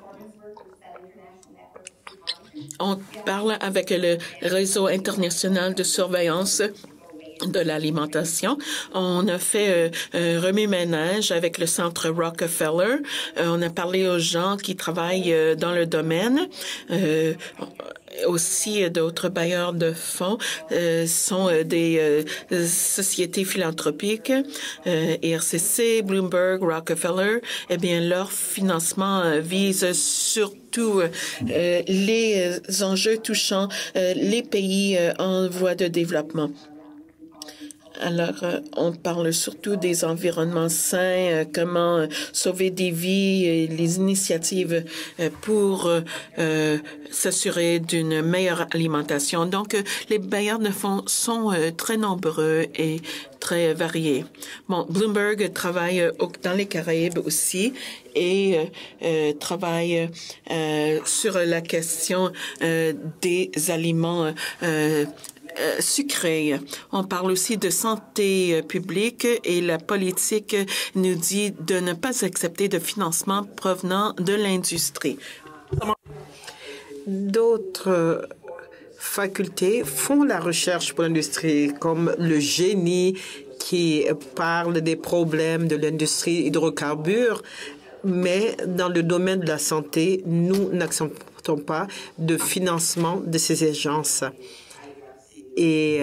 on parle avec le réseau international de surveillance de l'alimentation. On a fait euh, un remue-ménage avec le centre Rockefeller. Euh, on a parlé aux gens qui travaillent euh, dans le domaine. Euh, aussi, d'autres bailleurs de fonds euh, sont euh, des euh, sociétés philanthropiques, euh, R C C, Bloomberg, Rockefeller. Eh bien, leur financement euh, vise surtout euh, les enjeux touchant euh, les pays euh, en voie de développement. Alors, euh, on parle surtout des environnements sains, euh, comment euh, sauver des vies, et les initiatives euh, pour euh, euh, s'assurer d'une meilleure alimentation. Donc, euh, les bailleurs de fonds sont euh, très nombreux et très variés. Bon, Bloomberg travaille euh, dans les Caraïbes aussi et euh, euh, travaille euh, sur la question euh, des aliments euh, Euh, sucré. On parle aussi de santé euh, publique et la politique nous dit de ne pas accepter de financement provenant de l'industrie. D'autres facultés font la recherche pour l'industrie, comme le génie qui parle des problèmes de l'industrie hydrocarbures, mais dans le domaine de la santé, nous n'acceptons pas de financement de ces agences. Et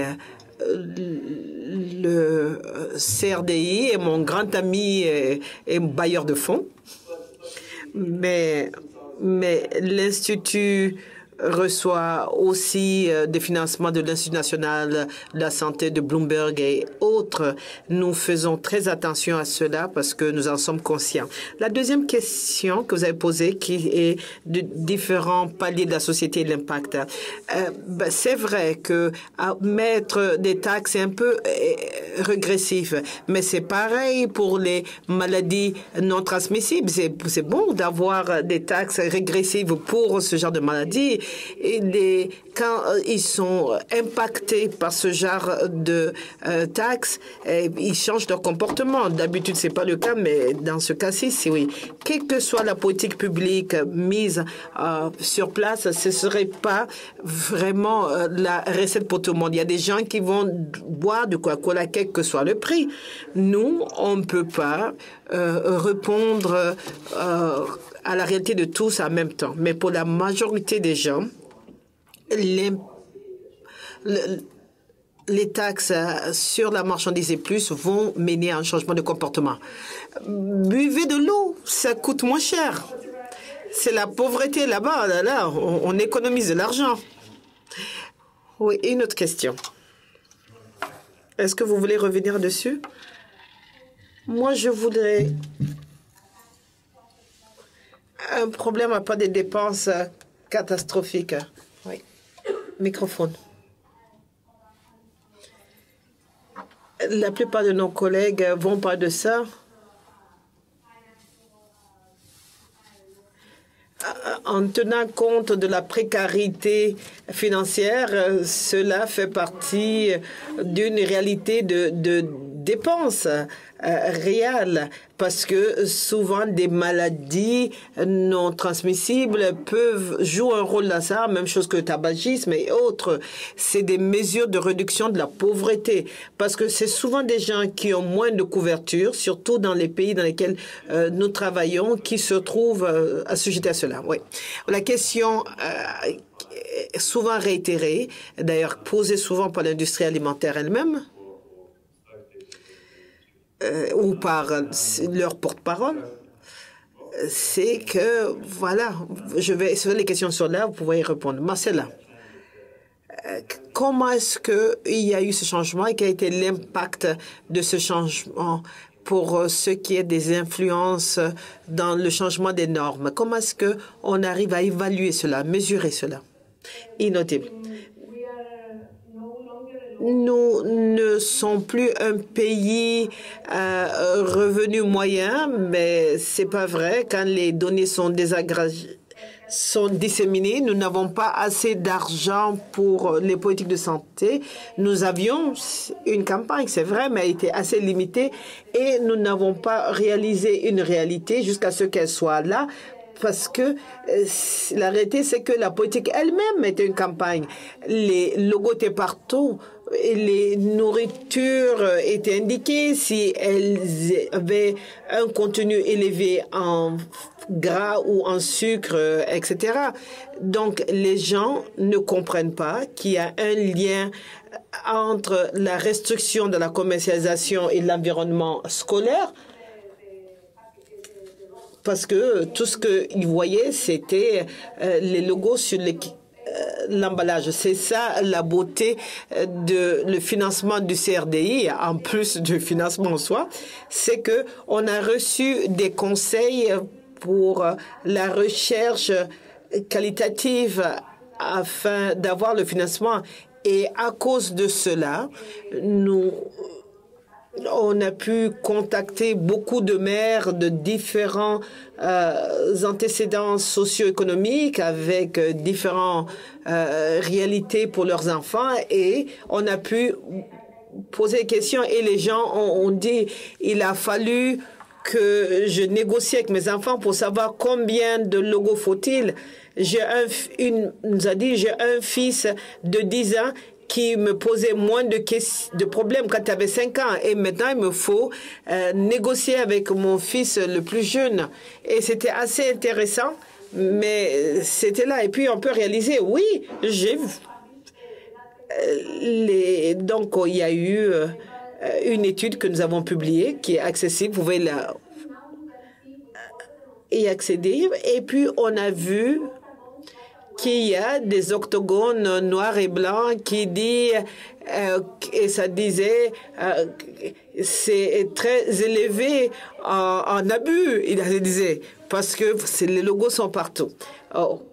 le C R D I est mon grand ami et, et bailleur de fonds, mais, mais l'Institut reçoit aussi euh, des financements de l'Institut national de la santé de Bloomberg et autres. Nous faisons très attention à cela parce que nous en sommes conscients. La deuxième question que vous avez posée, qui est de différents paliers de la société et de l'impact, euh, ben, c'est vrai que à mettre des taxes est un peu euh, régressif, mais c'est pareil pour les maladies non transmissibles. C'est bon d'avoir des taxes régressives pour ce genre de maladies. Et les, quand euh, ils sont impactés par ce genre de euh, taxes, euh, ils changent leur comportement. D'habitude, c'est pas le cas, mais dans ce cas-ci, c'est oui. Quelle que soit la politique publique mise euh, sur place, ce serait pas vraiment euh, la recette pour tout le monde. Il y a des gens qui vont boire du Coca-Cola, quel que soit le prix. Nous, on ne peut pas euh, répondre euh, à la réalité de tous en même temps. Mais pour la majorité des gens, les, les taxes sur la marchandise et plus vont mener à un changement de comportement. Buvez de l'eau, ça coûte moins cher. C'est la pauvreté là-bas, là, là, on, on économise de l'argent. Oui, une autre question. Est-ce que vous voulez revenir dessus? Moi, je voudrais... Un problème à pas des dépenses catastrophiques. Oui. Microphone. La plupart de nos collègues vont pas de ça. En tenant compte de la précarité financière, cela fait partie d'une réalité de, de dépenses euh, réelles, parce que souvent des maladies non transmissibles peuvent jouer un rôle dans ça, même chose que le tabagisme et autres. C'est des mesures de réduction de la pauvreté, parce que c'est souvent des gens qui ont moins de couverture, surtout dans les pays dans lesquels euh, nous travaillons, qui se trouvent euh, assujettis à cela. Oui. La question euh, est souvent réitérée, d'ailleurs posée souvent par l'industrie alimentaire elle-même, Euh, ou par leur porte-parole, c'est que, voilà, je vais, sur les questions sur là, vous pouvez y répondre. Marcella, euh, comment est-ce qu'il y a eu ce changement et quel a été l'impact de ce changement pour ce qui est des influences dans le changement des normes. Comment est-ce qu'on arrive à évaluer cela, mesurer cela? Inaudible. Nous ne sommes plus un pays à revenu moyen, mais c'est pas vrai. Quand les données sont désagrégées, sont disséminées, nous n'avons pas assez d'argent pour les politiques de santé. Nous avions une campagne, c'est vrai, mais elle était assez limitée et nous n'avons pas réalisé une réalité jusqu'à ce qu'elle soit là. Parce que euh, la réalité, c'est que la politique elle-même était une campagne. Les logos étaient partout. Et les nourritures étaient indiquées si elles avaient un contenu élevé en gras ou en sucre, et cetera. Donc, les gens ne comprennent pas qu'il y a un lien entre la restriction de la commercialisation et l'environnement scolaire. Parce que tout ce qu'ils voyaient, c'était euh, les logos sur les, euh, l'emballage. C'est ça la beauté de le financement du C R D I, en plus du financement en soi, c'est que on a reçu des conseils pour la recherche qualitative afin d'avoir le financement. Et à cause de cela, nous on a pu contacter beaucoup de maires de différents euh, antécédents socio-économiques avec euh, différentes euh, réalités pour leurs enfants et on a pu poser des questions et les gens ont, ont dit il a fallu que je négocie avec mes enfants pour savoir combien de logos faut-il. J'ai un, une, nous a dit j'ai un fils de dix ans qui me posait moins de, de problèmes quand il avait cinq ans. Et maintenant, il me faut euh, négocier avec mon fils le plus jeune. Et c'était assez intéressant, mais c'était là. Et puis, on peut réaliser, oui, j'ai vu. Euh, les... Donc, il y a eu euh, une étude que nous avons publiée qui est accessible. Vous pouvez la... y accéder. Et puis, on a vu qu'il y a des octogones noirs et blancs qui disent, euh, et ça disait, euh, c'est très élevé en, en abus, il disait, parce que les logos sont partout. Oh.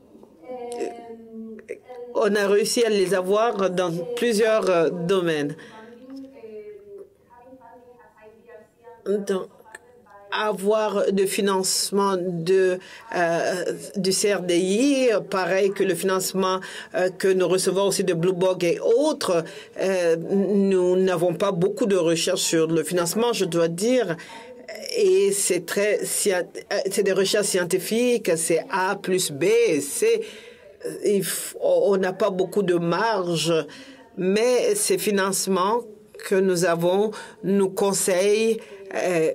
On a réussi à les avoir dans plusieurs euh, domaines. Donc, avoir de financement de, euh, du C R D I, pareil que le financement euh, que nous recevons aussi de Bloomberg et autres. Euh, nous n'avons pas beaucoup de recherches sur le financement, je dois dire. Et c'est très, c'est des recherches scientifiques, c'est A plus B, c'est, on n'a pas beaucoup de marge, mais ces financements que nous avons nous conseillent euh,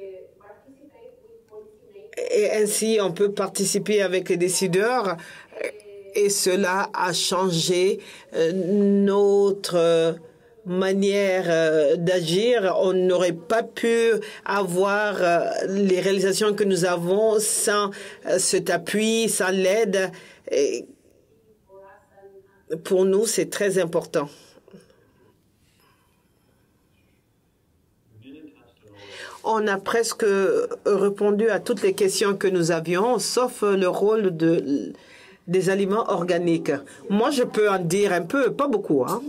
et ainsi, on peut participer avec les décideurs et cela a changé notre manière d'agir. On n'aurait pas pu avoir les réalisations que nous avons sans cet appui, sans l'aide. Et pour nous, c'est très important. On a presque répondu à toutes les questions que nous avions, sauf le rôle de, des aliments organiques. Moi, je peux en dire un peu, pas beaucoup. Hein.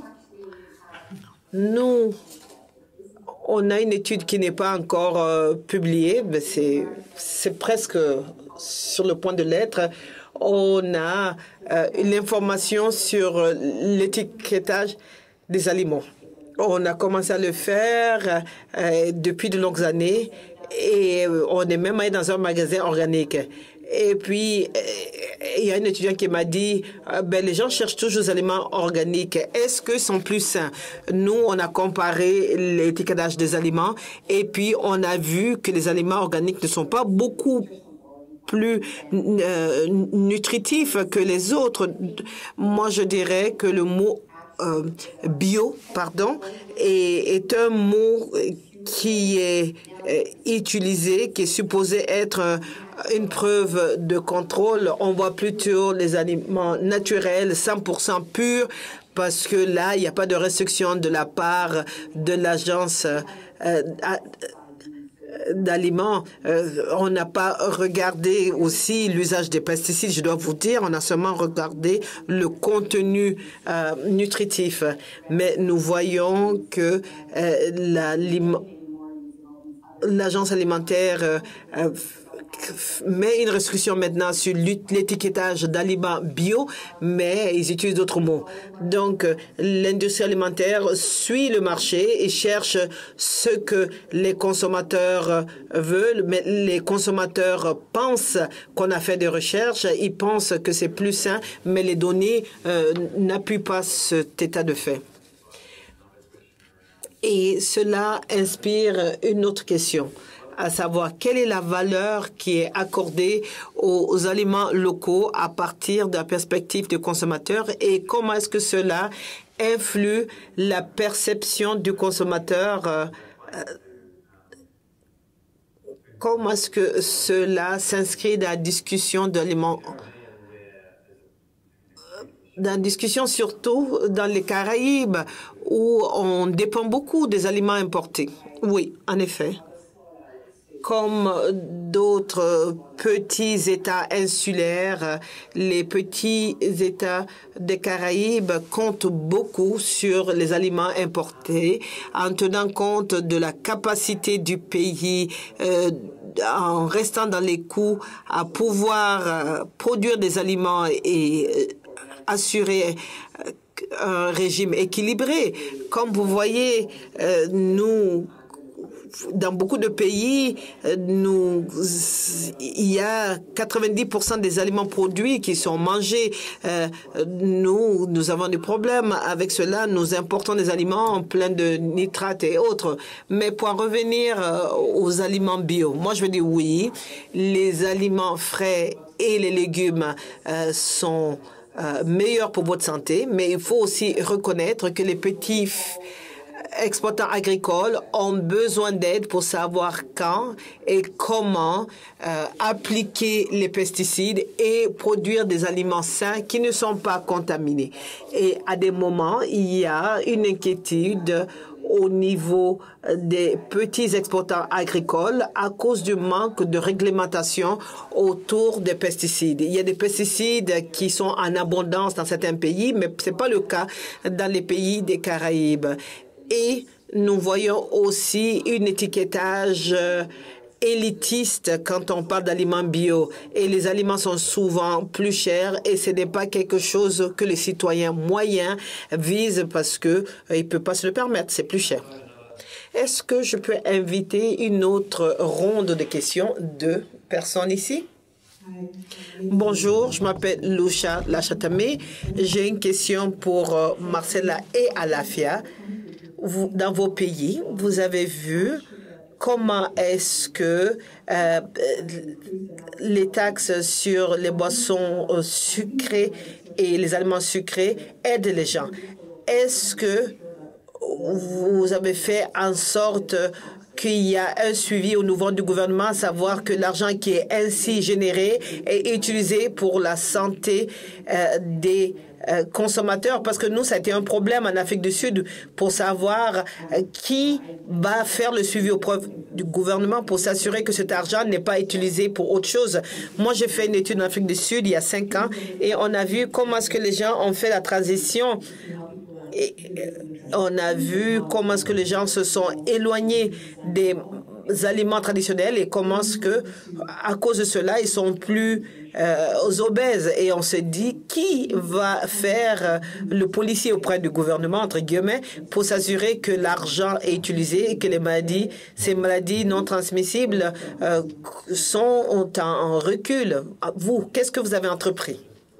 Nous, on a une étude qui n'est pas encore euh, publiée, mais c'est, c'est presque sur le point de l'être. On a euh, l'information sur l'étiquetage des aliments. On a commencé à le faire euh, depuis de longues années et on est même allé dans un magasin organique. Et puis, il y a un étudiant qui m'a dit, ben, les gens cherchent toujours des aliments organiques. Est-ce qu'ils sont plus sains? Nous, on a comparé l'étiquetage des aliments et puis on a vu que les aliments organiques ne sont pas beaucoup plus euh, nutritifs que les autres. Moi, je dirais que le mot Euh, bio, pardon, est, est un mot qui est euh, utilisé, qui est supposé être euh, une preuve de contrôle. On voit plutôt les aliments naturels, cent pour cent purs, parce que là, il n'y a pas de restriction de la part de l'agence euh, d'aliments. Euh, on n'a pas regardé aussi l'usage des pesticides, je dois vous dire. On a seulement regardé le contenu euh, nutritif. Mais nous voyons que euh, l'agence alimentaire euh, euh, met une restriction maintenant sur l'étiquetage d'aliments bio, mais ils utilisent d'autres mots. Donc, l'industrie alimentaire suit le marché et cherche ce que les consommateurs veulent, mais les consommateurs pensent qu'on a fait des recherches, ils pensent que c'est plus sain, mais les données euh, n'appuient pas cet état de fait. Et cela inspire une autre question, à savoir quelle est la valeur qui est accordée aux, aux aliments locaux à partir de la perspective du consommateur et comment est-ce que cela influe la perception du consommateur. Euh, comment est-ce que cela s'inscrit dans la discussion d'aliments, dans la discussion surtout dans les Caraïbes où on dépend beaucoup des aliments importés. Oui, en effet. Comme d'autres petits États insulaires, les petits États des Caraïbes comptent beaucoup sur les aliments importés en tenant compte de la capacité du pays, euh, en restant dans les coûts, à pouvoir euh, produire des aliments et euh, assurer un régime équilibré. Comme vous voyez, euh, nous... Dans beaucoup de pays, nous, il y a quatre-vingt-dix pour cent des aliments produits qui sont mangés. Euh, nous, nous avons des problèmes avec cela. Nous importons des aliments pleins de nitrates et autres. Mais pour en revenir aux aliments bio, moi, je veux dire oui, les aliments frais et les légumes euh, sont euh, meilleurs pour votre santé, mais il faut aussi reconnaître que les petits exploitants agricoles ont besoin d'aide pour savoir quand et comment euh, appliquer les pesticides et produire des aliments sains qui ne sont pas contaminés. Et à des moments, il y a une inquiétude au niveau des petits exploitants agricoles à cause du manque de réglementation autour des pesticides. Il y a des pesticides qui sont en abondance dans certains pays, mais ce n'est pas le cas dans les pays des Caraïbes. Et nous voyons aussi un étiquetage élitiste quand on parle d'aliments bio. Et les aliments sont souvent plus chers et ce n'est pas quelque chose que les citoyens moyens visent parce qu'ils euh, ne peuvent pas se le permettre. C'est plus cher. Est-ce que je peux inviter une autre ronde de questions? Deux personnes ici. Bonjour, je m'appelle Lucia Lachatamé. J'ai une question pour euh, Marcella et Alafia. Vous, dans vos pays, vous avez vu comment est-ce que euh, les taxes sur les boissons sucrées et les aliments sucrés aident les gens. Est-ce que vous avez fait en sorte qu'il y a un suivi au niveau du gouvernement, à savoir que l'argent qui est ainsi généré est utilisé pour la santé euh, des Euh, consommateurs, parce que nous, ça a été un problème en Afrique du Sud pour savoir euh, qui va faire le suivi auprès du gouvernement pour s'assurer que cet argent n'est pas utilisé pour autre chose. Moi, j'ai fait une étude en Afrique du Sud il y a cinq ans et on a vu comment est-ce que les gens ont fait la transition. Et on a vu comment est-ce que les gens se sont éloignés des aliments traditionnels et comment est-ce que, à cause de cela, ils sont plus euh, obèses. Et on se dit, qui va faire le policier auprès du gouvernement, entre guillemets, pour s'assurer que l'argent est utilisé et que les maladies, ces maladies non transmissibles euh, sont en, en recul. Vous, qu'est-ce que vous avez entrepris?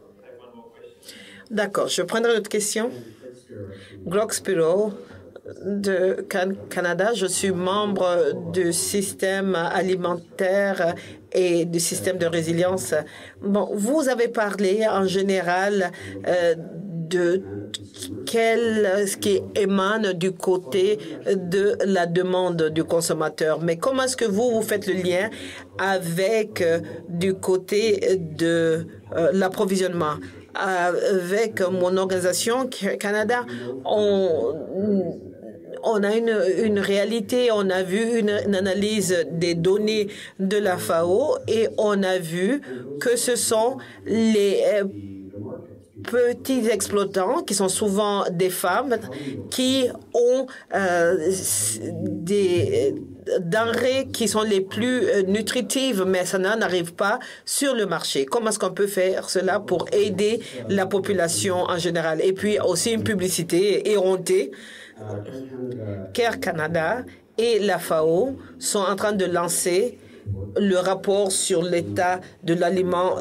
D'accord, je prendrai notre question. Glock Spiro de Can Canada. Je suis membre du système alimentaire et du système de résilience. Bon, vous avez parlé en général euh, de quel, ce qui émane du côté de la demande du consommateur. Mais comment est-ce que vous, vous faites le lien avec euh, du côté de euh, l'approvisionnement? Avec mon organisation Canada, on, on a une, une réalité, on a vu une, une analyse des données de la F A O et on a vu que ce sont les euh, petits exploitants, qui sont souvent des femmes, qui ont euh, des denrées qui sont les plus euh, nutritives, mais ça n'arrive pas sur le marché. Comment est-ce qu'on peut faire cela pour aider la population en général? Et puis aussi une publicité éhontée. Care Canada et la F A O sont en train de lancer le rapport sur l'état de l'aliment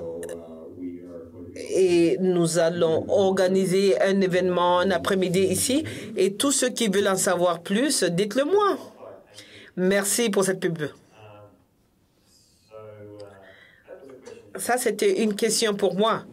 et nous allons organiser un événement un après-midi ici et tous ceux qui veulent en savoir plus, dites-le moi. Merci pour cette pub. Ça, c'était une question pour moi.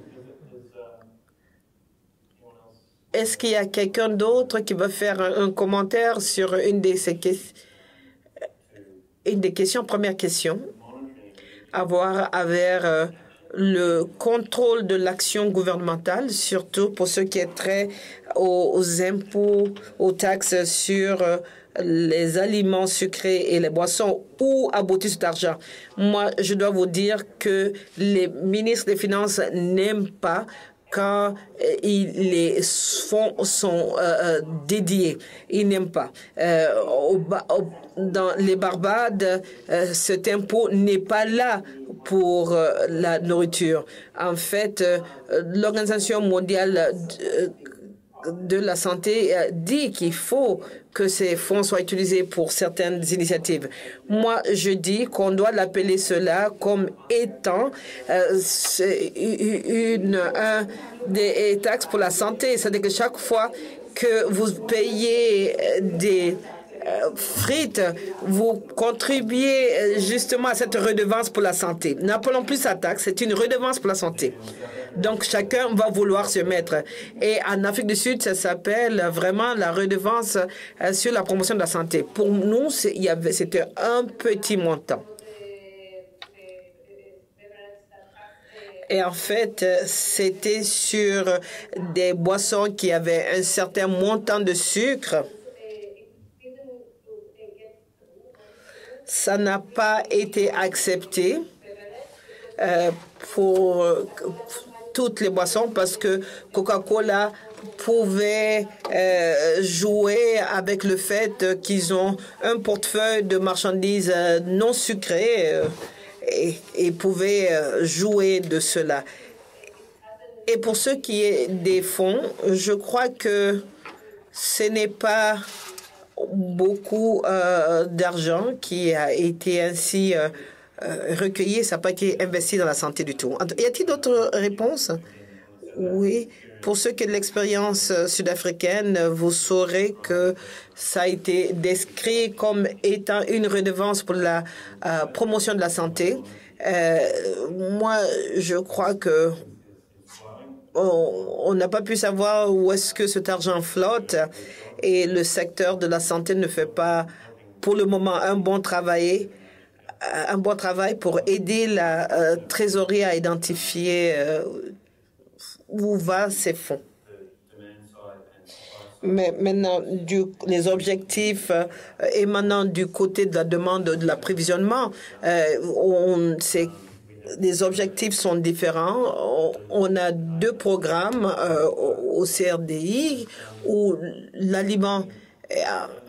Est-ce qu'il y a quelqu'un d'autre qui veut faire un, un commentaire sur une, de ces que... une des questions? Première question, avoir avec euh, le contrôle de l'action gouvernementale, surtout pour ce qui est trait aux, aux impôts, aux taxes sur euh, les aliments sucrés et les boissons. Où aboutit cet argent? Moi, je dois vous dire que les ministres des Finances n'aiment pas quand euh, il, les fonds sont euh, dédiés. Ils n'aiment pas. Euh, au, au, dans les Barbades, euh, cet impôt n'est pas là pour euh, la nourriture. En fait, euh, l'Organisation mondiale de, de la santé dit qu'il faut que ces fonds soient utilisés pour certaines initiatives. Moi, je dis qu'on doit l'appeler cela comme étant euh, une, un des taxes pour la santé. C'est-à-dire que chaque fois que vous payez des euh, frites, vous contribuez justement à cette redevance pour la santé. N'appelons plus ça taxe, c'est une redevance pour la santé. Donc, chacun va vouloir se mettre. Et en Afrique du Sud, ça s'appelle vraiment la redevance sur la promotion de la santé. Pour nous, c'était un petit montant. Et en fait, c'était sur des boissons qui avaient un certain montant de sucre. Ça n'a pas été accepté euh, pour... toutes les boissons parce que Coca-Cola pouvait euh, jouer avec le fait qu'ils ont un portefeuille de marchandises euh, non sucrées euh, et, et pouvaient euh, jouer de cela. Et pour ce qui est des fonds, je crois que ce n'est pas beaucoup euh, d'argent qui a été ainsi euh, Euh, recueilli, ça n'a pas été investi dans la santé du tout. Y a-t-il d'autres réponses? Oui. Pour ceux qui ont de l'expérience sud-africaine, vous saurez que ça a été décrit comme étant une redevance pour la euh, promotion de la santé. Euh, moi, je crois que on n'a pas pu savoir où est-ce que cet argent flotte et le secteur de la santé ne fait pas, pour le moment, un bon travail un bon travail pour aider la euh, trésorerie à identifier euh, où va ces fonds. Mais maintenant, du, les objectifs euh, émanant du côté de la demande de l'approvisionnement, euh, on, les objectifs sont différents. On, on a deux programmes euh, au, au C R D I où l'aliment est,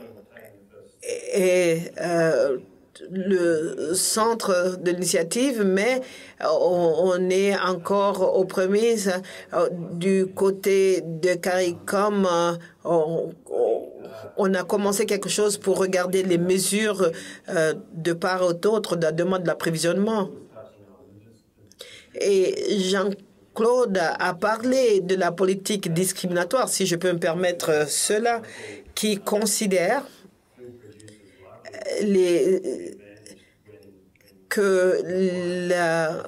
est euh, le centre de l'initiative, mais on, on est encore aux prémices. Du côté de CARICOM, on, on a commencé quelque chose pour regarder les mesures de part et d'autre de la demande de l'approvisionnement. Et Jean-Claude a parlé de la politique discriminatoire, si je peux me permettre cela, qui considère Les, que la,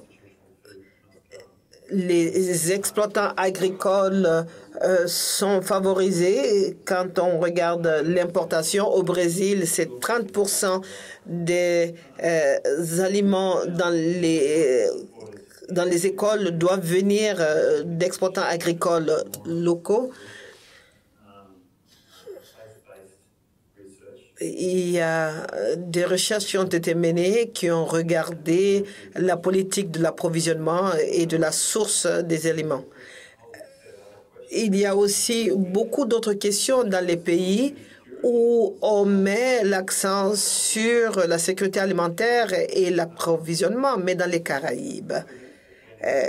les exploitants agricoles euh, sont favorisés. Quand on regarde l'importation au Brésil, c'est trente pour cent des euh, aliments dans les, dans les écoles doivent venir euh, d'exploitants agricoles locaux. il y a des recherches qui ont été menées qui ont regardé la politique de l'approvisionnement et de la source des aliments. Il y a aussi beaucoup d'autres questions dans les pays où on met l'accent sur la sécurité alimentaire et l'approvisionnement, mais dans les Caraïbes, euh,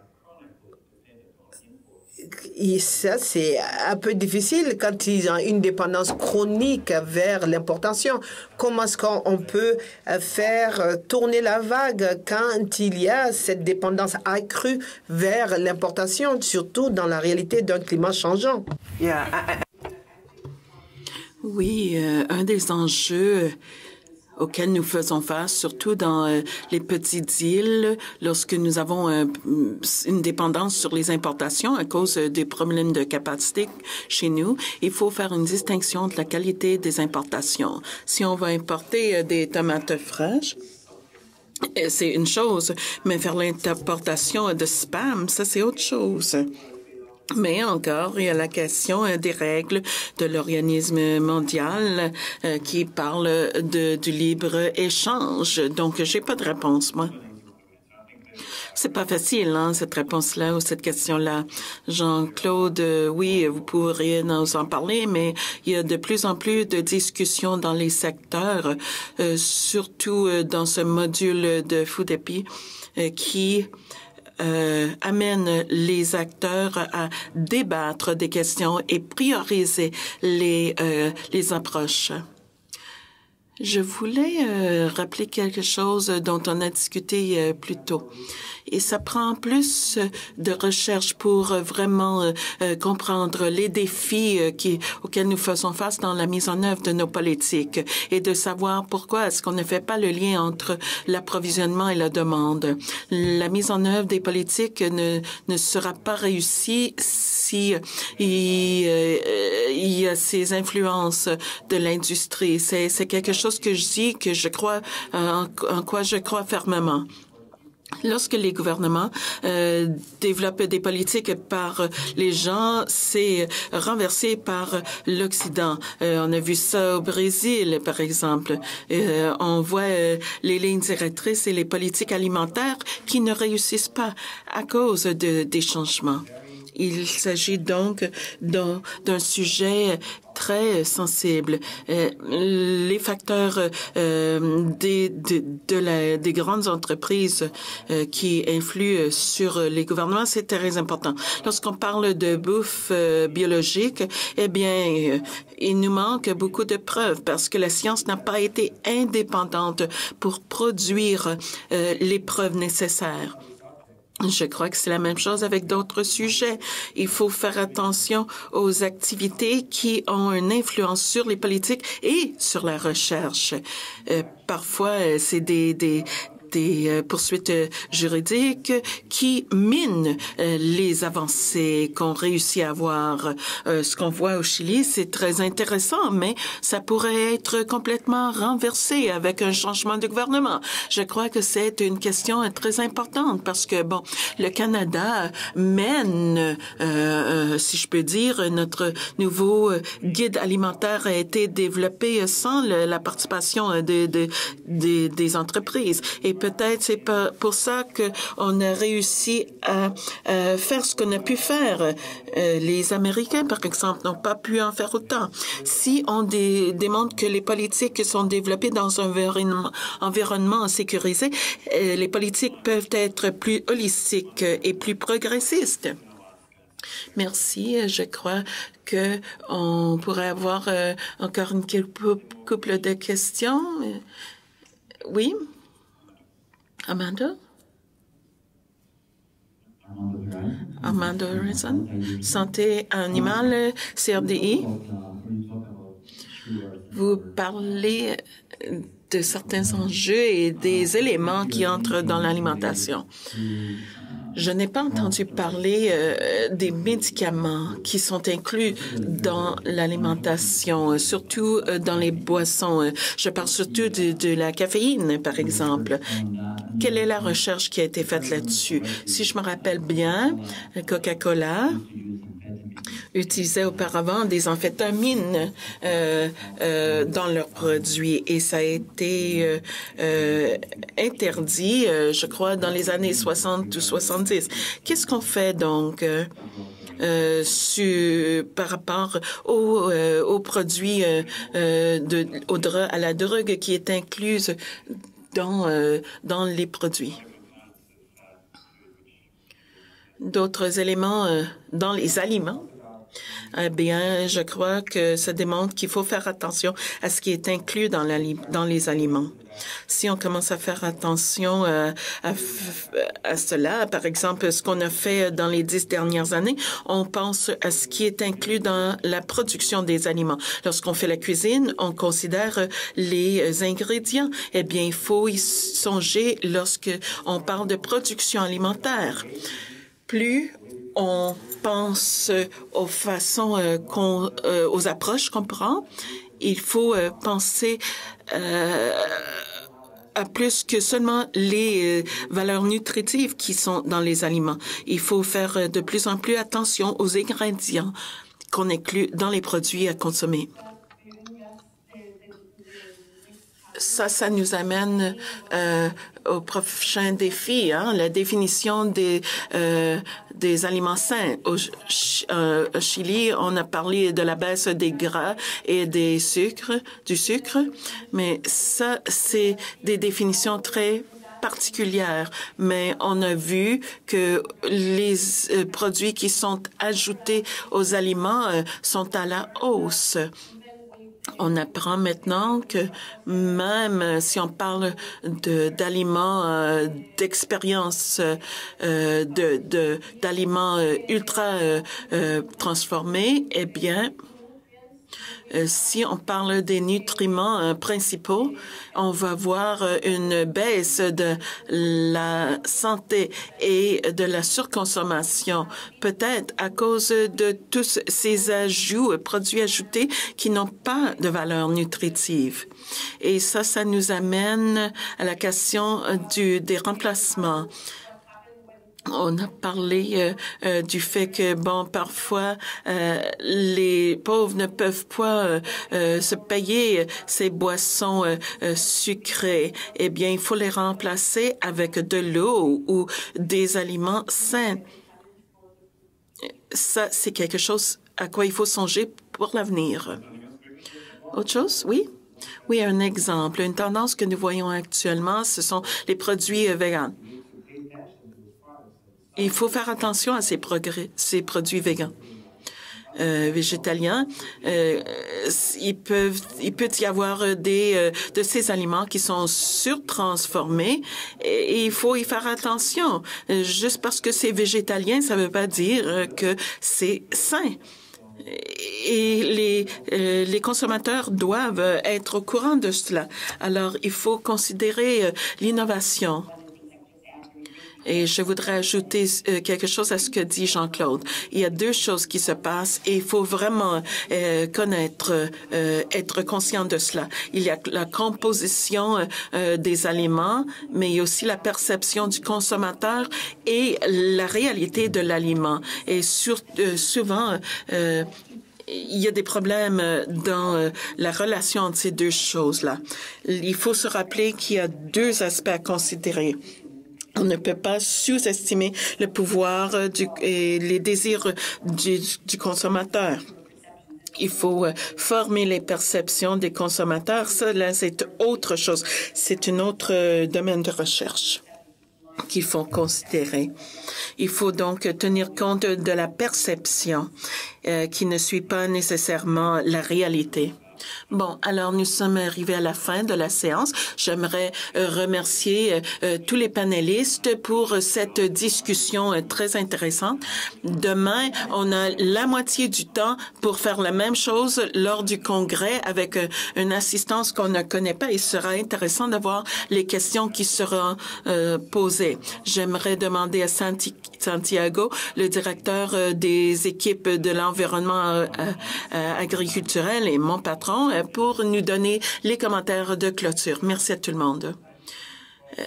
et ça, c'est un peu difficile quand ils ont une dépendance chronique vers l'importation. Comment est-ce qu'on peut faire tourner la vague quand il y a cette dépendance accrue vers l'importation, surtout dans la réalité d'un climat changeant? Yeah, I, I... Oui, euh, un des enjeux auxquels nous faisons face, surtout dans euh, les petites îles, lorsque nous avons euh, une dépendance sur les importations à cause euh, des problèmes de capacité chez nous, il faut faire une distinction de la qualité des importations. Si on va importer euh, des tomates fraîches, c'est une chose, mais faire l'importation de spam, ça c'est autre chose. Mais encore, il y a la question euh, des règles de l'organisme mondial euh, qui parle de, du libre-échange. Donc, j'ai pas de réponse, moi. C'est pas facile, hein, cette réponse-là ou cette question-là. Jean-Claude, euh, oui, vous pourriez nous en parler, mais il y a de plus en plus de discussions dans les secteurs, euh, surtout euh, dans ce module de FOODEPI, euh, qui Euh, amène les acteurs à débattre des questions et prioriser les, euh, les approches. Je voulais euh, rappeler quelque chose dont on a discuté euh, plus tôt. Et ça prend plus de recherche pour euh, vraiment euh, comprendre les défis euh, qui, auxquels nous faisons face dans la mise en œuvre de nos politiques et de savoir pourquoi est-ce qu'on ne fait pas le lien entre l'approvisionnement et la demande. La mise en œuvre des politiques ne, ne sera pas réussie si il, euh, il y a ces influences de l'industrie. C'est, c'est quelque chose que je dis, que je crois, en, en quoi je crois fermement. Lorsque les gouvernements euh, développent des politiques par les gens, c'est renversé par l'Occident. Euh, on a vu ça au Brésil, par exemple. Euh, on voit euh, les lignes directrices et les politiques alimentaires qui ne réussissent pas à cause de, des changements. Il s'agit donc d'un, d'un sujet très sensible. Euh, les facteurs euh, des, de, de la, des grandes entreprises euh, qui influent sur les gouvernements, c'est très important. Lorsqu'on parle de bouffe euh, biologique, eh bien, euh, il nous manque beaucoup de preuves parce que la science n'a pas été indépendante pour produire euh, les preuves nécessaires. Je crois que c'est la même chose avec d'autres sujets. Il faut faire attention aux activités qui ont une influence sur les politiques et sur la recherche. Euh, parfois, c'est des, des des euh, poursuites juridiques qui minent euh, les avancées qu'on réussit à avoir. Euh, ce qu'on voit au Chili, c'est très intéressant, mais ça pourrait être complètement renversé avec un changement de gouvernement. Je crois que c'est une question très importante parce que, bon, le Canada mène, euh, euh, si je peux dire, notre nouveau guide alimentaire a été développé sans le, la participation de, de, de, des entreprises. Et peut-être c'est pour ça qu'on a réussi à, à faire ce qu'on a pu faire. Euh, les Américains, par exemple, n'ont pas pu en faire autant. Si on dé démontre que les politiques sont développées dans un environnement, environnement sécurisé, euh, les politiques peuvent être plus holistiques et plus progressistes. Merci. Je crois que on pourrait avoir euh, encore une couple de questions. Oui? Amanda? Amanda Harrison, Santé animale, C R D I. Vous parlez de certains enjeux et des éléments qui entrent dans l'alimentation. Je n'ai pas entendu parler euh, des médicaments qui sont inclus dans l'alimentation, surtout euh, dans les boissons. Je parle surtout de, de la caféine, par exemple. Quelle est la recherche qui a été faite là-dessus? Si je me rappelle bien, Coca-Cola utilisaient auparavant des amphétamines euh, euh, dans leurs produits et ça a été euh, euh, interdit, euh, je crois, dans les années soixante ou soixante-dix. Qu'est-ce qu'on fait donc euh, euh, sur, par rapport aux, euh, aux produits, euh, euh, de, au, à la drogue qui est incluse dans, euh, dans les produits? D'autres éléments euh, dans les aliments? Eh bien, je crois que ça démontre qu'il faut faire attention à ce qui est inclus dans, la, dans les aliments. Si on commence à faire attention euh, à, à cela, par exemple, ce qu'on a fait dans les dix dernières années, on pense à ce qui est inclus dans la production des aliments. Lorsqu'on fait la cuisine, on considère les ingrédients. Eh bien, il faut y songer lorsque on parle de production alimentaire. Plus on pense aux façons euh, qu'on, euh, aux approches qu'on prend, il faut euh, penser euh, à plus que seulement les euh, valeurs nutritives qui sont dans les aliments. Il faut faire de plus en plus attention aux ingrédients qu'on inclut dans les produits à consommer. Ça, ça nous amène euh, au prochain défi, hein, la définition des, euh, des aliments sains. Au, euh, au Chili, on a parlé de la baisse des gras et des sucres, du sucre, mais ça, c'est des définitions très particulières, mais on a vu que les euh, produits qui sont ajoutés aux aliments euh, sont à la hausse. On apprend maintenant que même si on parle de d'aliments euh, d'expérience, euh, de de d'aliments euh, ultra euh, euh, transformés, eh bien, euh, si on parle des nutriments euh, principaux, on va voir euh, une baisse de la santé et de la surconsommation, peut-être à cause de tous ces ajouts, produits ajoutés qui n'ont pas de valeur nutritive. Et ça, ça nous amène à la question du, des remplacements. On a parlé euh, euh, du fait que, bon, parfois, euh, les pauvres ne peuvent pas euh, euh, se payer ces boissons euh, euh, sucrées. Eh bien, il faut les remplacer avec de l'eau ou des aliments sains. Ça, c'est quelque chose à quoi il faut songer pour l'avenir. Autre chose? Oui? Oui, un exemple. Une tendance que nous voyons actuellement, ce sont les produits euh, végans. Il faut faire attention à ces, progrès, ces produits végans. Euh, végétaliens, euh, ils peuvent, il peut y avoir des euh, de ces aliments qui sont surtransformés et, et il faut y faire attention. Euh, juste parce que c'est végétalien, ça ne veut pas dire euh, que c'est sain. Et les, euh, les consommateurs doivent être au courant de cela. Alors, il faut considérer euh, l'innovation. Et je voudrais ajouter euh, quelque chose à ce que dit Jean-Claude. Il y a deux choses qui se passent et il faut vraiment euh, connaître, euh, être conscient de cela. Il y a la composition euh, des aliments, mais il y a aussi la perception du consommateur et la réalité de l'aliment. Et sur, euh, souvent, euh, il y a des problèmes dans euh, la relation entre ces deux choses-là. Il faut se rappeler qu'il y a deux aspects à considérer. On ne peut pas sous-estimer le pouvoir du, et les désirs du, du consommateur. Il faut former les perceptions des consommateurs. Ça, là, c'est autre chose. C'est un autre domaine de recherche qu'il faut considérer. Il faut donc tenir compte de la perception euh, qui ne suit pas nécessairement la réalité. Bon, alors nous sommes arrivés à la fin de la séance. J'aimerais euh, remercier euh, tous les panélistes pour cette discussion euh, très intéressante. Demain, on a la moitié du temps pour faire la même chose lors du congrès avec euh, une assistance qu'on ne connaît pas. Il sera intéressant de voir les questions qui seront euh, posées. J'aimerais demander à Santi Santiago, le directeur euh, des équipes de l'environnement euh, euh, agricturel et mon patron, pour nous donner les commentaires de clôture. Merci à tout le monde. Euh,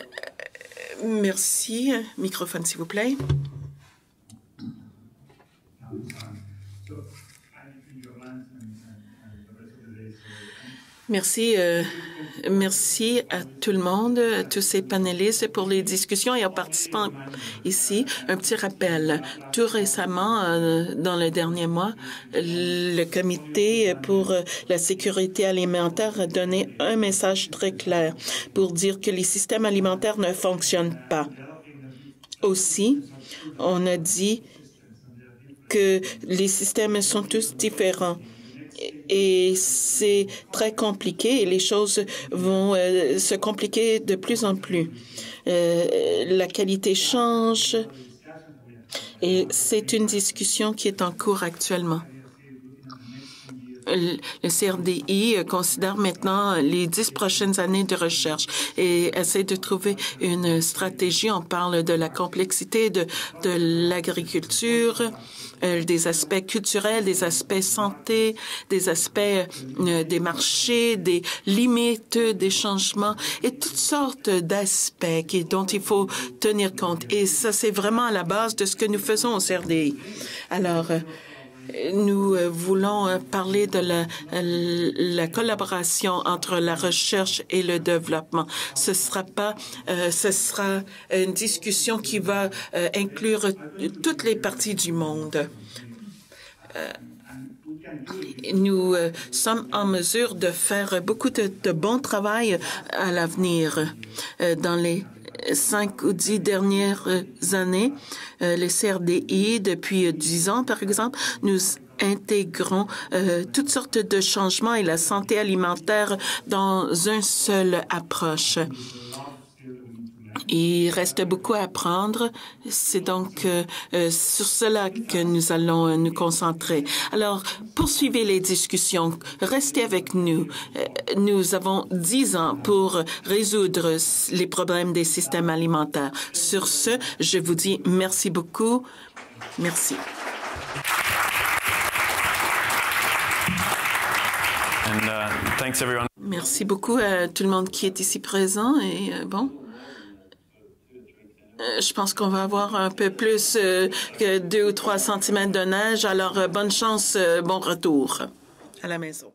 merci. Microphone, s'il vous plaît. Merci. Euh, merci à tout le monde, à tous ces panélistes pour les discussions et aux participants ici. Un petit rappel. Tout récemment, euh, dans le dernier mois, le Comité pour la sécurité alimentaire a donné un message très clair pour dire que les systèmes alimentaires ne fonctionnent pas. Aussi, on a dit que les systèmes sont tous différents. Et c'est très compliqué et les choses vont euh, se compliquer de plus en plus. Euh, la qualité change et c'est une discussion qui est en cours actuellement. Le C R D I considère maintenant les dix prochaines années de recherche et essaie de trouver une stratégie. On parle de la complexité de, de l'agriculture, euh, des aspects culturels, des aspects santé, des aspects euh, des marchés, des limites, des changements et toutes sortes d'aspects qui, dont il faut tenir compte. Et ça, c'est vraiment à la base de ce que nous faisons au C R D I. Alors, euh, nous voulons parler de la, la collaboration entre la recherche et le développement. Ce sera pas, euh, ce sera une discussion qui va euh, inclure toutes les parties du monde. Euh, nous euh, sommes en mesure de faire beaucoup de, de bon travail à l'avenir. Euh, dans les cinq ou dix dernières années, euh, les C R D I, depuis dix ans, par exemple, nous intégrons euh, toutes sortes de changements et la santé alimentaire dans une seule approche. Il reste beaucoup à apprendre. C'est donc euh, euh, sur cela que nous allons euh, nous concentrer. Alors, poursuivez les discussions. Restez avec nous. Euh, nous avons dix ans pour résoudre les problèmes des systèmes alimentaires. Sur ce, je vous dis merci beaucoup. Merci. And, uh, thanks everyone. Merci beaucoup à tout le monde qui est ici présent. Et euh, bon... Euh, je pense qu'on va avoir un peu plus euh, que deux ou trois centimètres de neige. Alors, euh, bonne chance, euh, bon retour à la maison.